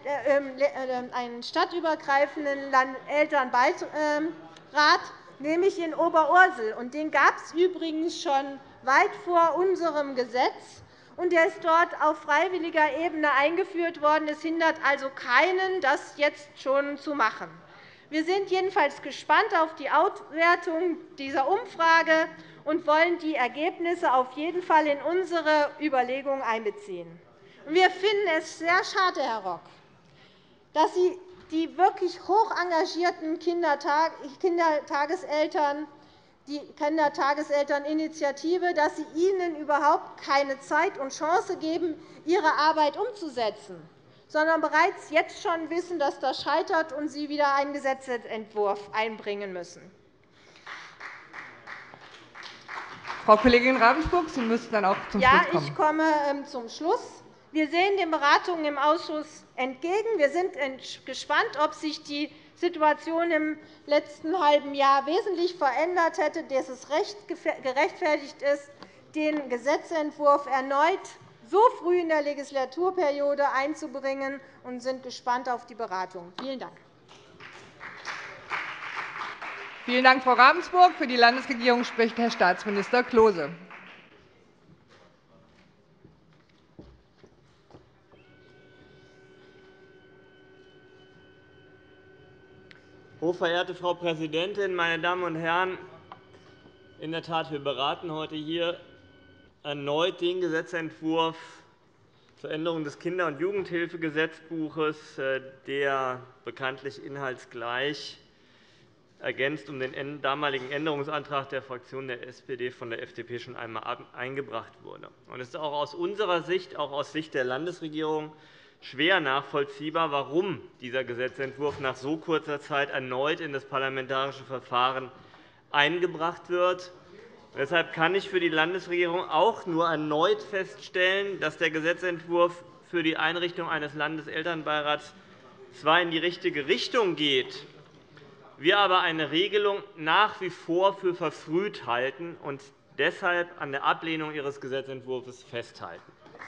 stadtübergreifenden Elternbeirat, nämlich in Oberursel. Den gab es übrigens schon weit vor unserem Gesetz, und der ist dort auf freiwilliger Ebene eingeführt worden. Es hindert also keinen, das jetzt schon zu machen. Wir sind jedenfalls gespannt auf die Auswertung dieser Umfrage und wollen die Ergebnisse auf jeden Fall in unsere Überlegungen einbeziehen. Wir finden es sehr schade, Herr Rock, dass Sie die wirklich hoch engagierten Kindertageseltern, die Kindertageselterninitiative, dass Sie ihnen überhaupt keine Zeit und Chance geben, ihre Arbeit umzusetzen, sondern bereits jetzt schon wissen, dass das scheitert und Sie wieder einen Gesetzentwurf einbringen müssen. Frau Kollegin Ravensburg, Sie müssen dann auch zum ja, Schluss kommen. Ja, ich komme zum Schluss. Wir sehen den Beratungen im Ausschuss entgegen. Wir sind gespannt, ob sich die Situation im letzten halben Jahr wesentlich verändert hätte, dass es gerechtfertigt ist, den Gesetzentwurf erneut so früh in der Legislaturperiode einzubringen, und sind gespannt auf die Beratung. Vielen Dank. Vielen Dank, Frau Ravensburg. Für die Landesregierung spricht Herr Staatsminister Klose. Hochverehrte Frau Präsidentin, meine Damen und Herren! In der Tat, wir beraten heute hier erneut den Gesetzentwurf zur Änderung des Kinder- und Jugendhilfegesetzbuches, der bekanntlich inhaltsgleich ergänzt um den damaligen Änderungsantrag der Fraktion der S P D von der F D P schon einmal eingebracht wurde. Es ist auch aus unserer Sicht, auch aus Sicht der Landesregierung, schwer nachvollziehbar, warum dieser Gesetzentwurf nach so kurzer Zeit erneut in das parlamentarische Verfahren eingebracht wird. Deshalb kann ich für die Landesregierung auch nur erneut feststellen, dass der Gesetzentwurf für die Einrichtung eines Landeselternbeirats zwar in die richtige Richtung geht, wir aber eine Regelung nach wie vor für verfrüht halten und deshalb an der Ablehnung Ihres Gesetzentwurfs festhalten.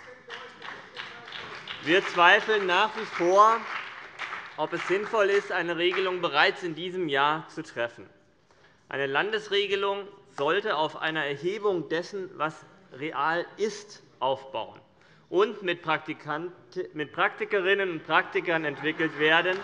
Wir zweifeln nach wie vor, ob es sinnvoll ist, eine Regelung bereits in diesem Jahr zu treffen. Eine Landesregelung sollte auf einer Erhebung dessen, was real ist, aufbauen und mit Praktikerinnen und Praktikern entwickelt werden.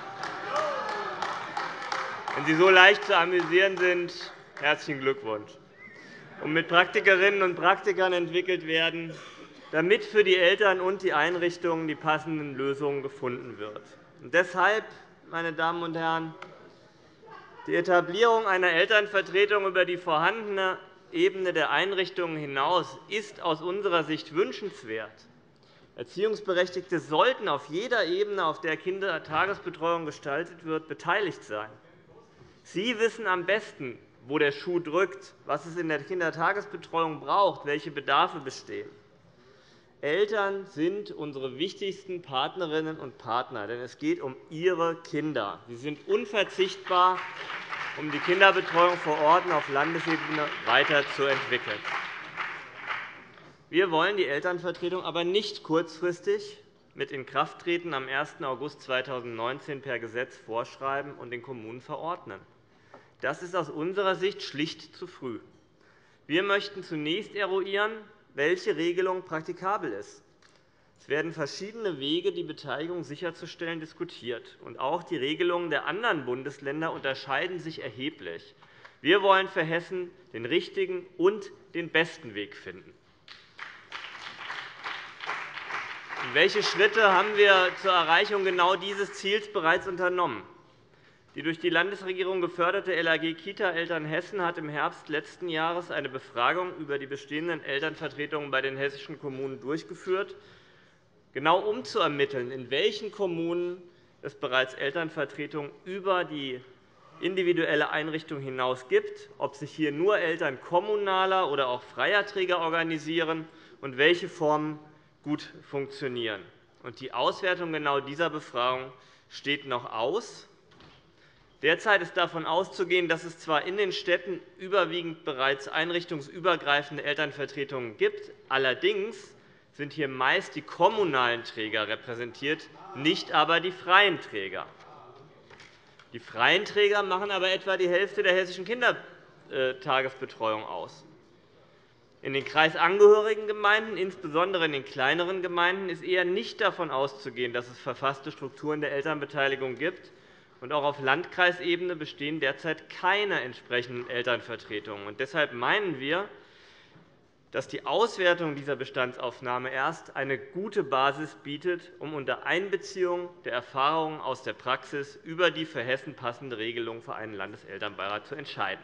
Wenn Sie so leicht zu amüsieren sind, herzlichen Glückwunsch. Und mit Praktikerinnen und Praktikern entwickelt werden, damit für die Eltern und die Einrichtungen die passenden Lösungen gefunden werden. Deshalb, meine Damen und Herren, die Etablierung einer Elternvertretung über die vorhandene Ebene der Einrichtungen hinaus ist aus unserer Sicht wünschenswert. Erziehungsberechtigte sollten auf jeder Ebene, auf der Kindertagesbetreuung gestaltet wird, beteiligt sein. Sie wissen am besten, wo der Schuh drückt, was es in der Kindertagesbetreuung braucht, welche Bedarfe bestehen. Eltern sind unsere wichtigsten Partnerinnen und Partner, denn es geht um ihre Kinder. Sie sind unverzichtbar, um die Kinderbetreuung vor Ort und auf Landesebene weiterzuentwickeln. Wir wollen die Elternvertretung aber nicht kurzfristig mit Inkrafttreten am ersten August zweitausendneunzehn per Gesetz vorschreiben und den Kommunen verordnen. Das ist aus unserer Sicht schlicht zu früh. Wir möchten zunächst eruieren, welche Regelung praktikabel ist. Es werden verschiedene Wege, die Beteiligung sicherzustellen, diskutiert. Und auch die Regelungen der anderen Bundesländer unterscheiden sich erheblich. Wir wollen für Hessen den richtigen und den besten Weg finden. Welche Schritte haben wir zur Erreichung genau dieses Ziels bereits unternommen? Die durch die Landesregierung geförderte L A G Kita-Eltern Hessen hat im Herbst letzten Jahres eine Befragung über die bestehenden Elternvertretungen bei den hessischen Kommunen durchgeführt, genau um zu ermitteln, in welchen Kommunen es bereits Elternvertretungen über die individuelle Einrichtung hinaus gibt, ob sich hier nur Eltern kommunaler oder auch freier Träger organisieren und welche Formen gut funktionieren. Die Auswertung genau dieser Befragung steht noch aus. Derzeit ist davon auszugehen, dass es zwar in den Städten überwiegend bereits einrichtungsübergreifende Elternvertretungen gibt, allerdings sind hier meist die kommunalen Träger repräsentiert, nicht aber die freien Träger. Die freien Träger machen aber etwa die Hälfte der hessischen Kindertagesbetreuung aus. In den kreisangehörigen Gemeinden, insbesondere in den kleineren Gemeinden, ist eher nicht davon auszugehen, dass es verfasste Strukturen der Elternbeteiligung gibt. Und auch auf Landkreisebene bestehen derzeit keine entsprechenden Elternvertretungen. Und deshalb meinen wir, dass die Auswertung dieser Bestandsaufnahme erst eine gute Basis bietet, um unter Einbeziehung der Erfahrungen aus der Praxis über die für Hessen passende Regelung für einen Landeselternbeirat zu entscheiden.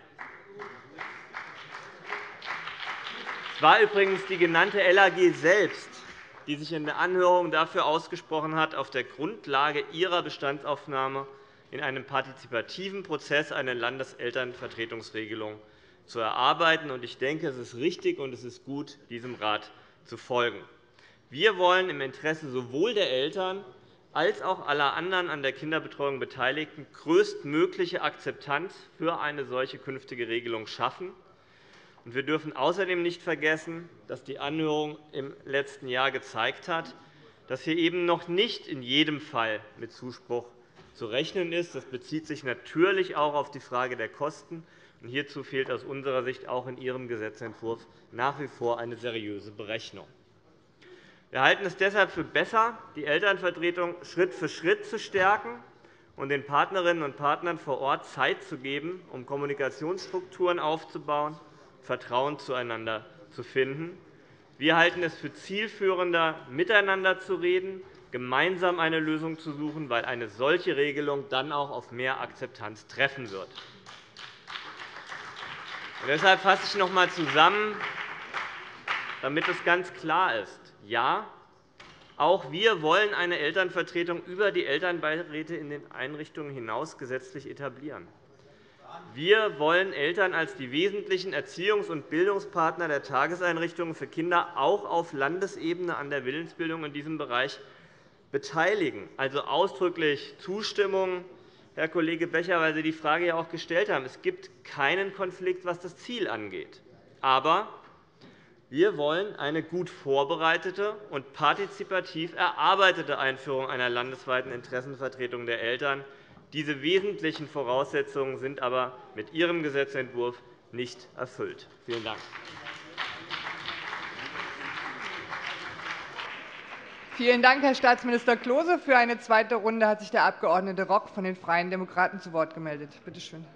Es war übrigens die genannte L A G selbst, die sich in der Anhörung dafür ausgesprochen hat, auf der Grundlage ihrer Bestandsaufnahme in einem partizipativen Prozess eine Landeselternvertretungsregelung zu erarbeiten. Ich denke, es ist richtig und es ist gut, diesem Rat zu folgen. Wir wollen im Interesse sowohl der Eltern als auch aller anderen an der Kinderbetreuung Beteiligten größtmögliche Akzeptanz für eine solche künftige Regelung schaffen. Wir dürfen außerdem nicht vergessen, dass die Anhörung im letzten Jahr gezeigt hat, dass hier eben noch nicht in jedem Fall mit Zuspruch zu rechnen ist. Das bezieht sich natürlich auch auf die Frage der Kosten. Hierzu fehlt aus unserer Sicht auch in Ihrem Gesetzentwurf nach wie vor eine seriöse Berechnung. Wir halten es deshalb für besser, die Elternvertretung Schritt für Schritt zu stärken und den Partnerinnen und Partnern vor Ort Zeit zu geben, um Kommunikationsstrukturen aufzubauen, Vertrauen zueinander zu finden. Wir halten es für zielführender, miteinander zu reden, gemeinsam eine Lösung zu suchen, weil eine solche Regelung dann auch auf mehr Akzeptanz treffen wird. Und deshalb fasse ich noch einmal zusammen, damit es ganz klar ist. Ja, auch wir wollen eine Elternvertretung über die Elternbeiräte in den Einrichtungen hinaus gesetzlich etablieren. Wir wollen Eltern als die wesentlichen Erziehungs- und Bildungspartner der Tageseinrichtungen für Kinder auch auf Landesebene an der Willensbildung in diesem Bereich beteiligen, also ausdrücklich Zustimmung, Herr Kollege Becher, weil Sie die Frage ja auch gestellt haben. Es gibt keinen Konflikt, was das Ziel angeht. Aber wir wollen eine gut vorbereitete und partizipativ erarbeitete Einführung einer landesweiten Interessenvertretung der Eltern. Diese wesentlichen Voraussetzungen sind aber mit Ihrem Gesetzentwurf nicht erfüllt. Vielen Dank. Vielen Dank, Herr Staatsminister Klose. Für eine zweite Runde hat sich der Abg. Rock von den Freien Demokraten zu Wort gemeldet. Bitte schön.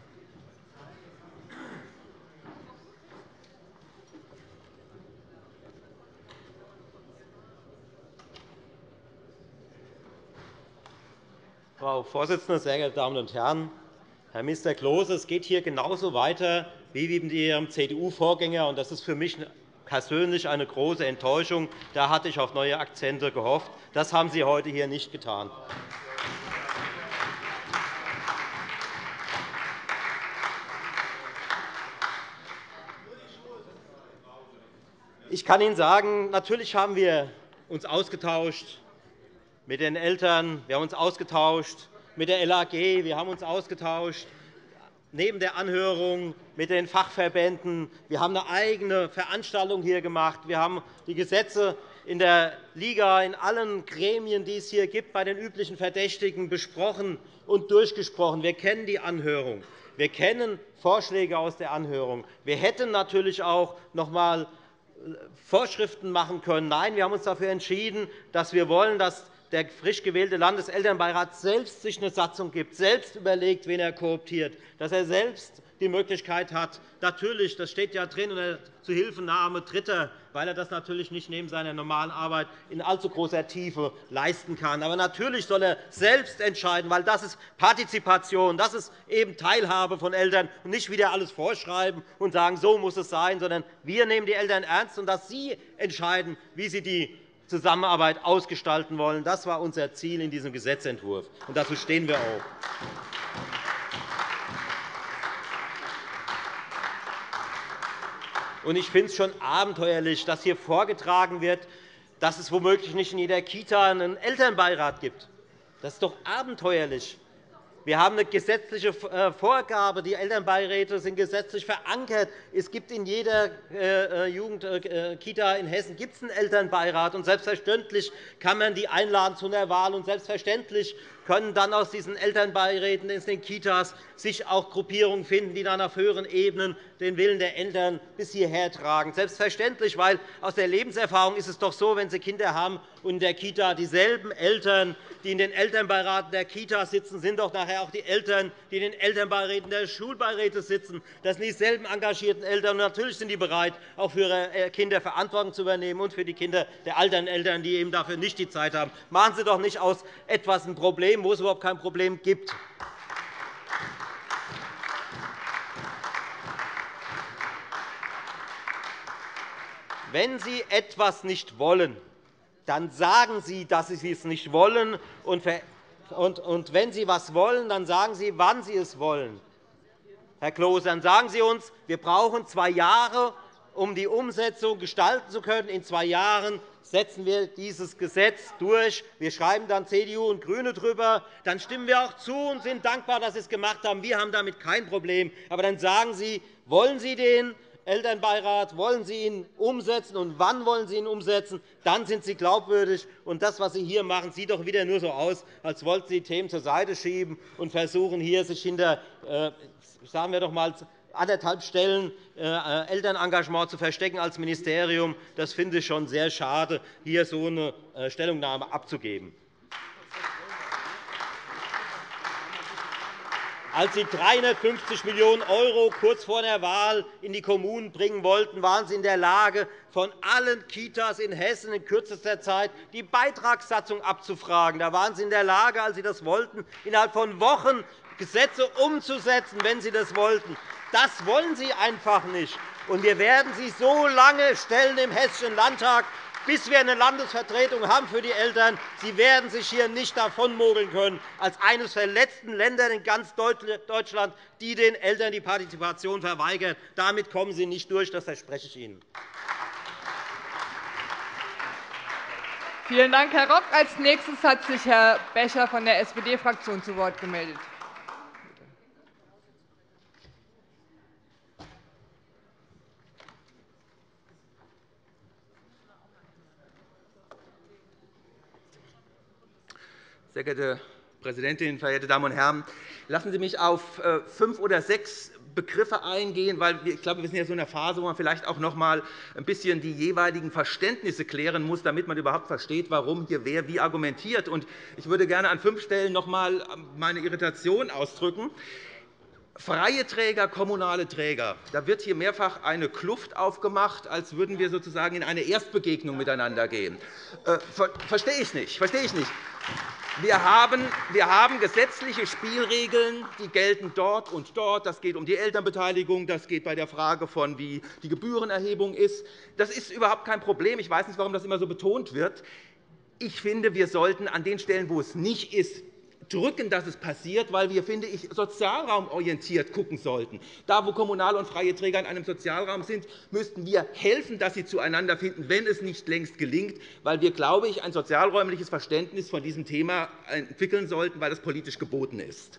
Frau Vorsitzende, sehr geehrte Damen und Herren! Herr Minister Klose, es geht hier genauso weiter wie mit Ihrem C D U-Vorgänger. Das ist für mich persönlich eine große Enttäuschung. Da hatte ich auf neue Akzente gehofft. Das haben Sie heute hier nicht getan. Ich kann Ihnen sagen, natürlich haben wir uns ausgetauscht mit den Eltern, wir haben uns ausgetauscht mit der L A G, wir haben uns ausgetauscht neben der Anhörung mit den Fachverbänden. Wir haben eine eigene Veranstaltung hier gemacht. Wir haben die Gesetze in der Liga, in allen Gremien, die es hier gibt, bei den üblichen Verdächtigen besprochen und durchgesprochen. Wir kennen die Anhörung. Wir kennen Vorschläge aus der Anhörung. Wir hätten natürlich auch noch einmal Vorschriften machen können. Nein, wir haben uns dafür entschieden, dass wir wollen, dass der frisch gewählte Landeselternbeirat selbst sich eine Satzung gibt, selbst überlegt, wen er kooptiert, dass er selbst die Möglichkeit hat, natürlich, das steht ja drin, unter Zuhilfenahme Dritter, weil er das natürlich nicht neben seiner normalen Arbeit in allzu großer Tiefe leisten kann. Aber natürlich soll er selbst entscheiden, weil das ist Partizipation, das ist eben Teilhabe von Eltern und nicht wieder alles vorschreiben und sagen, so muss es sein, sondern wir nehmen die Eltern ernst und dass sie entscheiden, wie sie die Zusammenarbeit ausgestalten wollen. Das war unser Ziel in diesem Gesetzentwurf, und dazu stehen wir auch. Ich finde es schon abenteuerlich, dass hier vorgetragen wird, dass es womöglich nicht in jeder Kita einen Elternbeirat gibt. Das ist doch abenteuerlich. Wir haben eine gesetzliche Vorgabe. Die Elternbeiräte sind gesetzlich verankert. Es gibt in jeder Jugendkita in Hessen einen Elternbeirat. Und selbstverständlich kann man die einladen zu einer Wahl. Und selbstverständlich können dann aus diesen Elternbeiräten in den Kitas sich auch Gruppierungen finden, die dann auf höheren Ebenen den Willen der Eltern bis hierher tragen. Selbstverständlich, weil aus der Lebenserfahrung ist es doch so, wenn Sie Kinder haben und in der Kita dieselben Eltern, die in den Elternbeiraten der Kita sitzen, sind doch nachher auch die Eltern, die in den Elternbeiräten der Schulbeiräte sitzen. Das sind dieselben engagierten Eltern. Und natürlich sind die bereit, auch für ihre Kinder Verantwortung zu übernehmen und für die Kinder der anderen Eltern, die eben dafür nicht die Zeit haben. Machen Sie doch nicht aus etwas ein Problem, wo es überhaupt kein Problem gibt. Wenn Sie etwas nicht wollen, dann sagen Sie, dass Sie es nicht wollen. Und wenn Sie etwas wollen, dann sagen Sie, wann Sie es wollen. Herr Klose, dann sagen Sie uns, wir brauchen zwei Jahre, um die Umsetzung gestalten zu können. In zwei Jahren setzen wir dieses Gesetz durch. Wir schreiben dann C D U und GRÜNE drüber. Dann stimmen wir auch zu und sind dankbar, dass Sie es gemacht haben. Wir haben damit kein Problem. Aber dann sagen Sie, wollen Sie den Elternbeirat, wollen Sie ihn umsetzen, und wann wollen Sie ihn umsetzen? Dann sind Sie glaubwürdig. Und das, was Sie hier machen, sieht doch wieder nur so aus, als wollten Sie Themen zur Seite schieben und versuchen, hier sich hinter, äh, sagen wir doch einmal, anderthalb Stellen äh, Elternengagement zu verstecken als Ministerium. Das finde ich schon sehr schade, hier so eine äh, Stellungnahme abzugeben. Als Sie dreihundertfünfzig Millionen € kurz vor der Wahl in die Kommunen bringen wollten, waren Sie in der Lage, von allen Kitas in Hessen in kürzester Zeit die Beitragssatzung abzufragen. Da waren Sie in der Lage, als Sie das wollten, innerhalb von Wochen Gesetze umzusetzen, wenn Sie das wollten. Das wollen Sie einfach nicht. Und wir werden Sie so lange stellen im Hessischen Landtag, bis wir eine Landesvertretung haben für die Eltern. Sie werden sich hier nicht davonmogeln können, als eines der letzten Länder in ganz Deutschland, die den Eltern die Partizipation verweigert. Damit kommen Sie nicht durch, das verspreche ich Ihnen. Vielen Dank, Herr Rock. Als nächstes hat sich Herr Becher von der S P D-Fraktion zu Wort gemeldet. Sehr geehrte Präsidentin, verehrte Damen und Herren! Lassen Sie mich auf fünf oder sechs Begriffe eingehen, weil ich glaube, wir sind ja so in einer Phase, wo man vielleicht auch noch einmal ein bisschen die jeweiligen Verständnisse klären muss, damit man überhaupt versteht, warum hier wer wie argumentiert. Ich würde gerne an fünf Stellen noch einmal meine Irritation ausdrücken. Freie Träger, kommunale Träger. Da wird hier mehrfach eine Kluft aufgemacht, als würden wir sozusagen in eine Erstbegegnung miteinander gehen. Äh, verstehe ich nicht. Verstehe ich nicht. Wir haben, wir haben gesetzliche Spielregeln, die gelten dort und dort. Das geht um die Elternbeteiligung, das geht bei der Frage von, wie die Gebührenerhebung ist. Das ist überhaupt kein Problem. Ich weiß nicht, warum das immer so betont wird. Ich finde, wir sollten an den Stellen, wo es nicht ist, drücken, dass es passiert, weil wir, finde ich, sozialraumorientiert gucken sollten. Da, wo kommunale und freie Träger in einem Sozialraum sind, müssten wir helfen, dass sie zueinander finden, wenn es nicht längst gelingt, weil wir, glaube ich, ein sozialräumliches Verständnis von diesem Thema entwickeln sollten, weil das politisch geboten ist.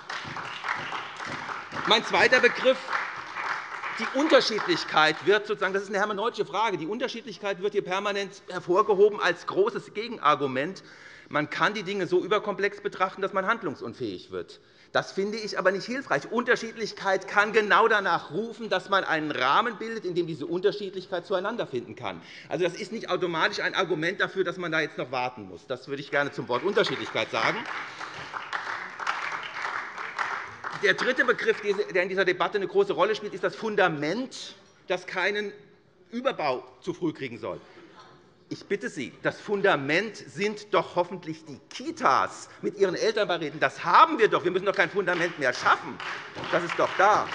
Mein zweiter Begriff. Die Unterschiedlichkeit wird sozusagen, das ist eine hermeneutische Frage, die Unterschiedlichkeit wird hier permanent hervorgehoben als großes Gegenargument. Man kann die Dinge so überkomplex betrachten, dass man handlungsunfähig wird. Das finde ich aber nicht hilfreich. Unterschiedlichkeit kann genau danach rufen, dass man einen Rahmen bildet, in dem diese Unterschiedlichkeit zueinander finden kann. Also, das ist nicht automatisch ein Argument dafür, dass man da jetzt noch warten muss. Das würde ich gerne zum Wort Unterschiedlichkeit sagen. Der dritte Begriff, der in dieser Debatte eine große Rolle spielt, ist das Fundament, das keinen Überbau zu früh kriegen soll. Ich bitte Sie, das Fundament sind doch hoffentlich die Kitas mit ihren Elternbeiräten. Das haben wir doch. Wir müssen doch kein Fundament mehr schaffen. Das ist doch da.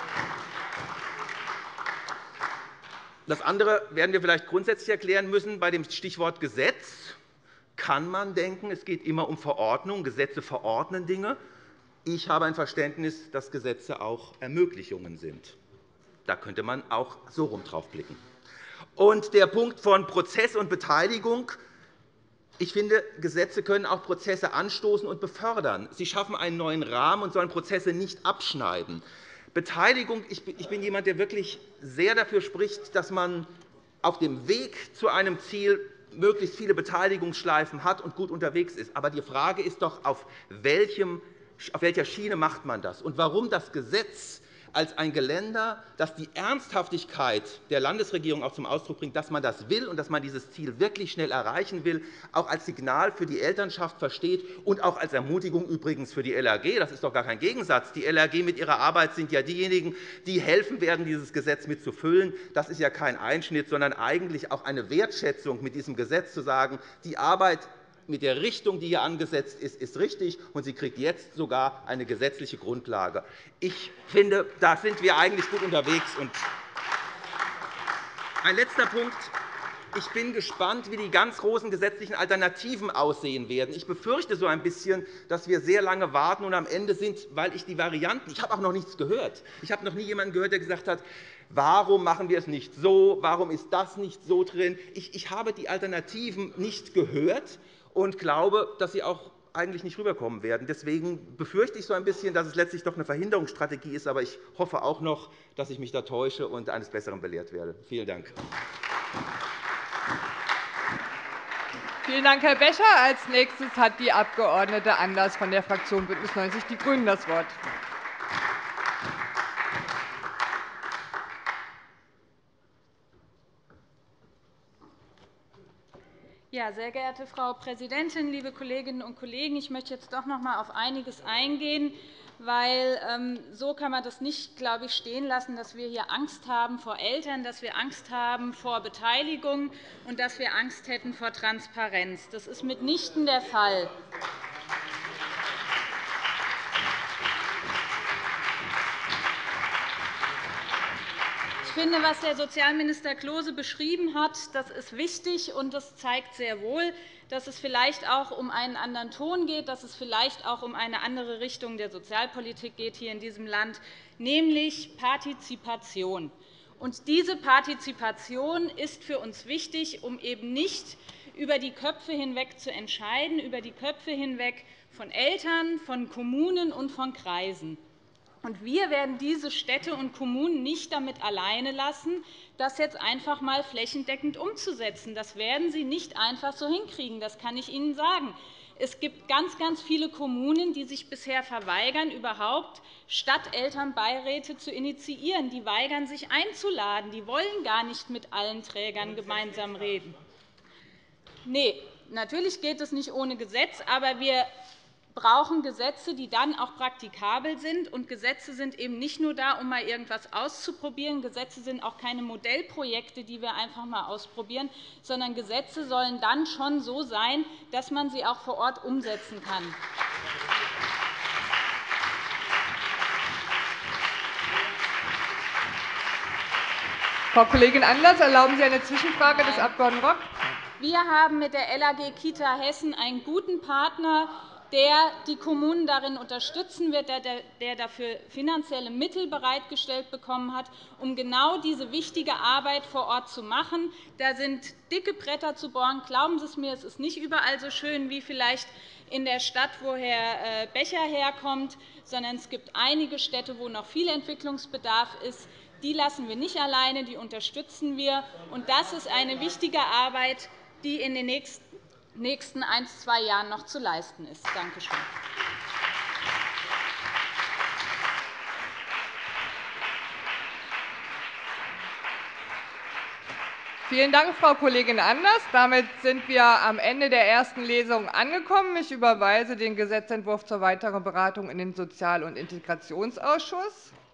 Das andere werden wir vielleicht grundsätzlich erklären müssen. Bei dem Stichwort Gesetz kann man denken, es geht immer um Verordnung. Gesetze verordnen Dinge. Ich habe ein Verständnis, dass Gesetze auch Ermöglichungen sind. Da könnte man auch so rum drauf blicken. Und der Punkt von Prozess und Beteiligung. Ich finde, Gesetze können auch Prozesse anstoßen und befördern. Sie schaffen einen neuen Rahmen und sollen Prozesse nicht abschneiden. Beteiligung. Ich bin jemand, der wirklich sehr dafür spricht, dass man auf dem Weg zu einem Ziel möglichst viele Beteiligungsschleifen hat und gut unterwegs ist. Aber die Frage ist doch, auf, welchem, auf welcher Schiene macht man das und warum das Gesetz als ein Geländer, das die Ernsthaftigkeit der Landesregierung auch zum Ausdruck bringt, dass man das will und dass man dieses Ziel wirklich schnell erreichen will, auch als Signal für die Elternschaft versteht und auch als Ermutigung übrigens für die L A G. Das ist doch gar kein Gegensatz. Die L A G mit ihrer Arbeit sind ja diejenigen, die helfen werden, dieses Gesetz mitzufüllen. Das ist ja kein Einschnitt, sondern eigentlich auch eine Wertschätzung, mit diesem Gesetz zu sagen, die Arbeit mit der Richtung, die hier angesetzt ist, ist richtig, und sie kriegt jetzt sogar eine gesetzliche Grundlage. Ich finde, da sind wir eigentlich gut unterwegs. Ein letzter Punkt. Ich bin gespannt, wie die ganz großen gesetzlichen Alternativen aussehen werden. Ich befürchte so ein bisschen, dass wir sehr lange warten und am Ende sind, weil ich die Varianten – ich habe auch noch nichts gehört. Ich habe noch nie jemanden gehört, der gesagt hat, warum machen wir es nicht so, warum ist das nicht so drin. Ich, ich habe die Alternativen nicht gehört und glaube, dass sie auch eigentlich nicht rüberkommen werden. Deswegen befürchte ich so ein bisschen, dass es letztlich doch eine Verhinderungsstrategie ist. Aber ich hoffe auch noch, dass ich mich da täusche und eines Besseren belehrt werde. Vielen Dank. Vielen Dank, Herr Becher. Als nächstes hat die Abg. Anders von der Fraktion BÜNDNIS neunzig die GRÜNEN das Wort. Ja, sehr geehrte Frau Präsidentin, liebe Kolleginnen und Kollegen! Ich möchte jetzt doch noch einmal auf einiges eingehen, weil ähm, so kann man das nicht, glaube ich, stehen lassen, dass wir hier Angst haben vor Eltern, dass wir Angst haben vor Beteiligung und dass wir Angst hätten vor Transparenz. Das ist mitnichten der Fall. Ich finde, was der Sozialminister Klose beschrieben hat, das ist wichtig, und das zeigt sehr wohl, dass es vielleicht auch um einen anderen Ton geht, dass es vielleicht auch um eine andere Richtung der Sozialpolitik geht hier in diesem Land, nämlich Partizipation. Und diese Partizipation ist für uns wichtig, um eben nicht über die Köpfe hinweg zu entscheiden, über die Köpfe hinweg von Eltern, von Kommunen und von Kreisen. Und wir werden diese Städte und Kommunen nicht damit alleine lassen, das jetzt einfach einmal flächendeckend umzusetzen. Das werden sie nicht einfach so hinkriegen, das kann ich Ihnen sagen. Es gibt ganz, ganz viele Kommunen, die sich bisher verweigern, überhaupt Stadtelternbeiräte zu initiieren. Die weigern sich einzuladen. Die wollen gar nicht mit allen Trägern gemeinsam reden. Nee, natürlich geht es nicht ohne Gesetz, aber wir brauchen Gesetze, die dann auch praktikabel sind. Und Gesetze sind eben nicht nur da, um mal irgendetwas auszuprobieren. Gesetze sind auch keine Modellprojekte, die wir einfach einmal ausprobieren, sondern Gesetze sollen dann schon so sein, dass man sie auch vor Ort umsetzen kann. Frau Kollegin Anders, erlauben Sie eine Zwischenfrage des Abg. Rock? Wir haben mit der L A G Kita Hessen einen guten Partner, der die Kommunen darin unterstützen wird, der dafür finanzielle Mittel bereitgestellt bekommen hat, um genau diese wichtige Arbeit vor Ort zu machen. Da sind dicke Bretter zu bohren. Glauben Sie es mir, es ist nicht überall so schön wie vielleicht in der Stadt, wo Herr Becher herkommt, sondern es gibt einige Städte, wo noch viel Entwicklungsbedarf ist. Die lassen wir nicht alleine, die unterstützen wir. Und das ist eine wichtige Arbeit, die in den nächsten nächsten ein bis zwei Jahren noch zu leisten ist. Danke schön. Vielen Dank, Frau Kollegin Anders. Damit sind wir am Ende der ersten Lesung angekommen. Ich überweise den Gesetzentwurf zur weiteren Beratung in den Sozial- und Integrationsausschuss.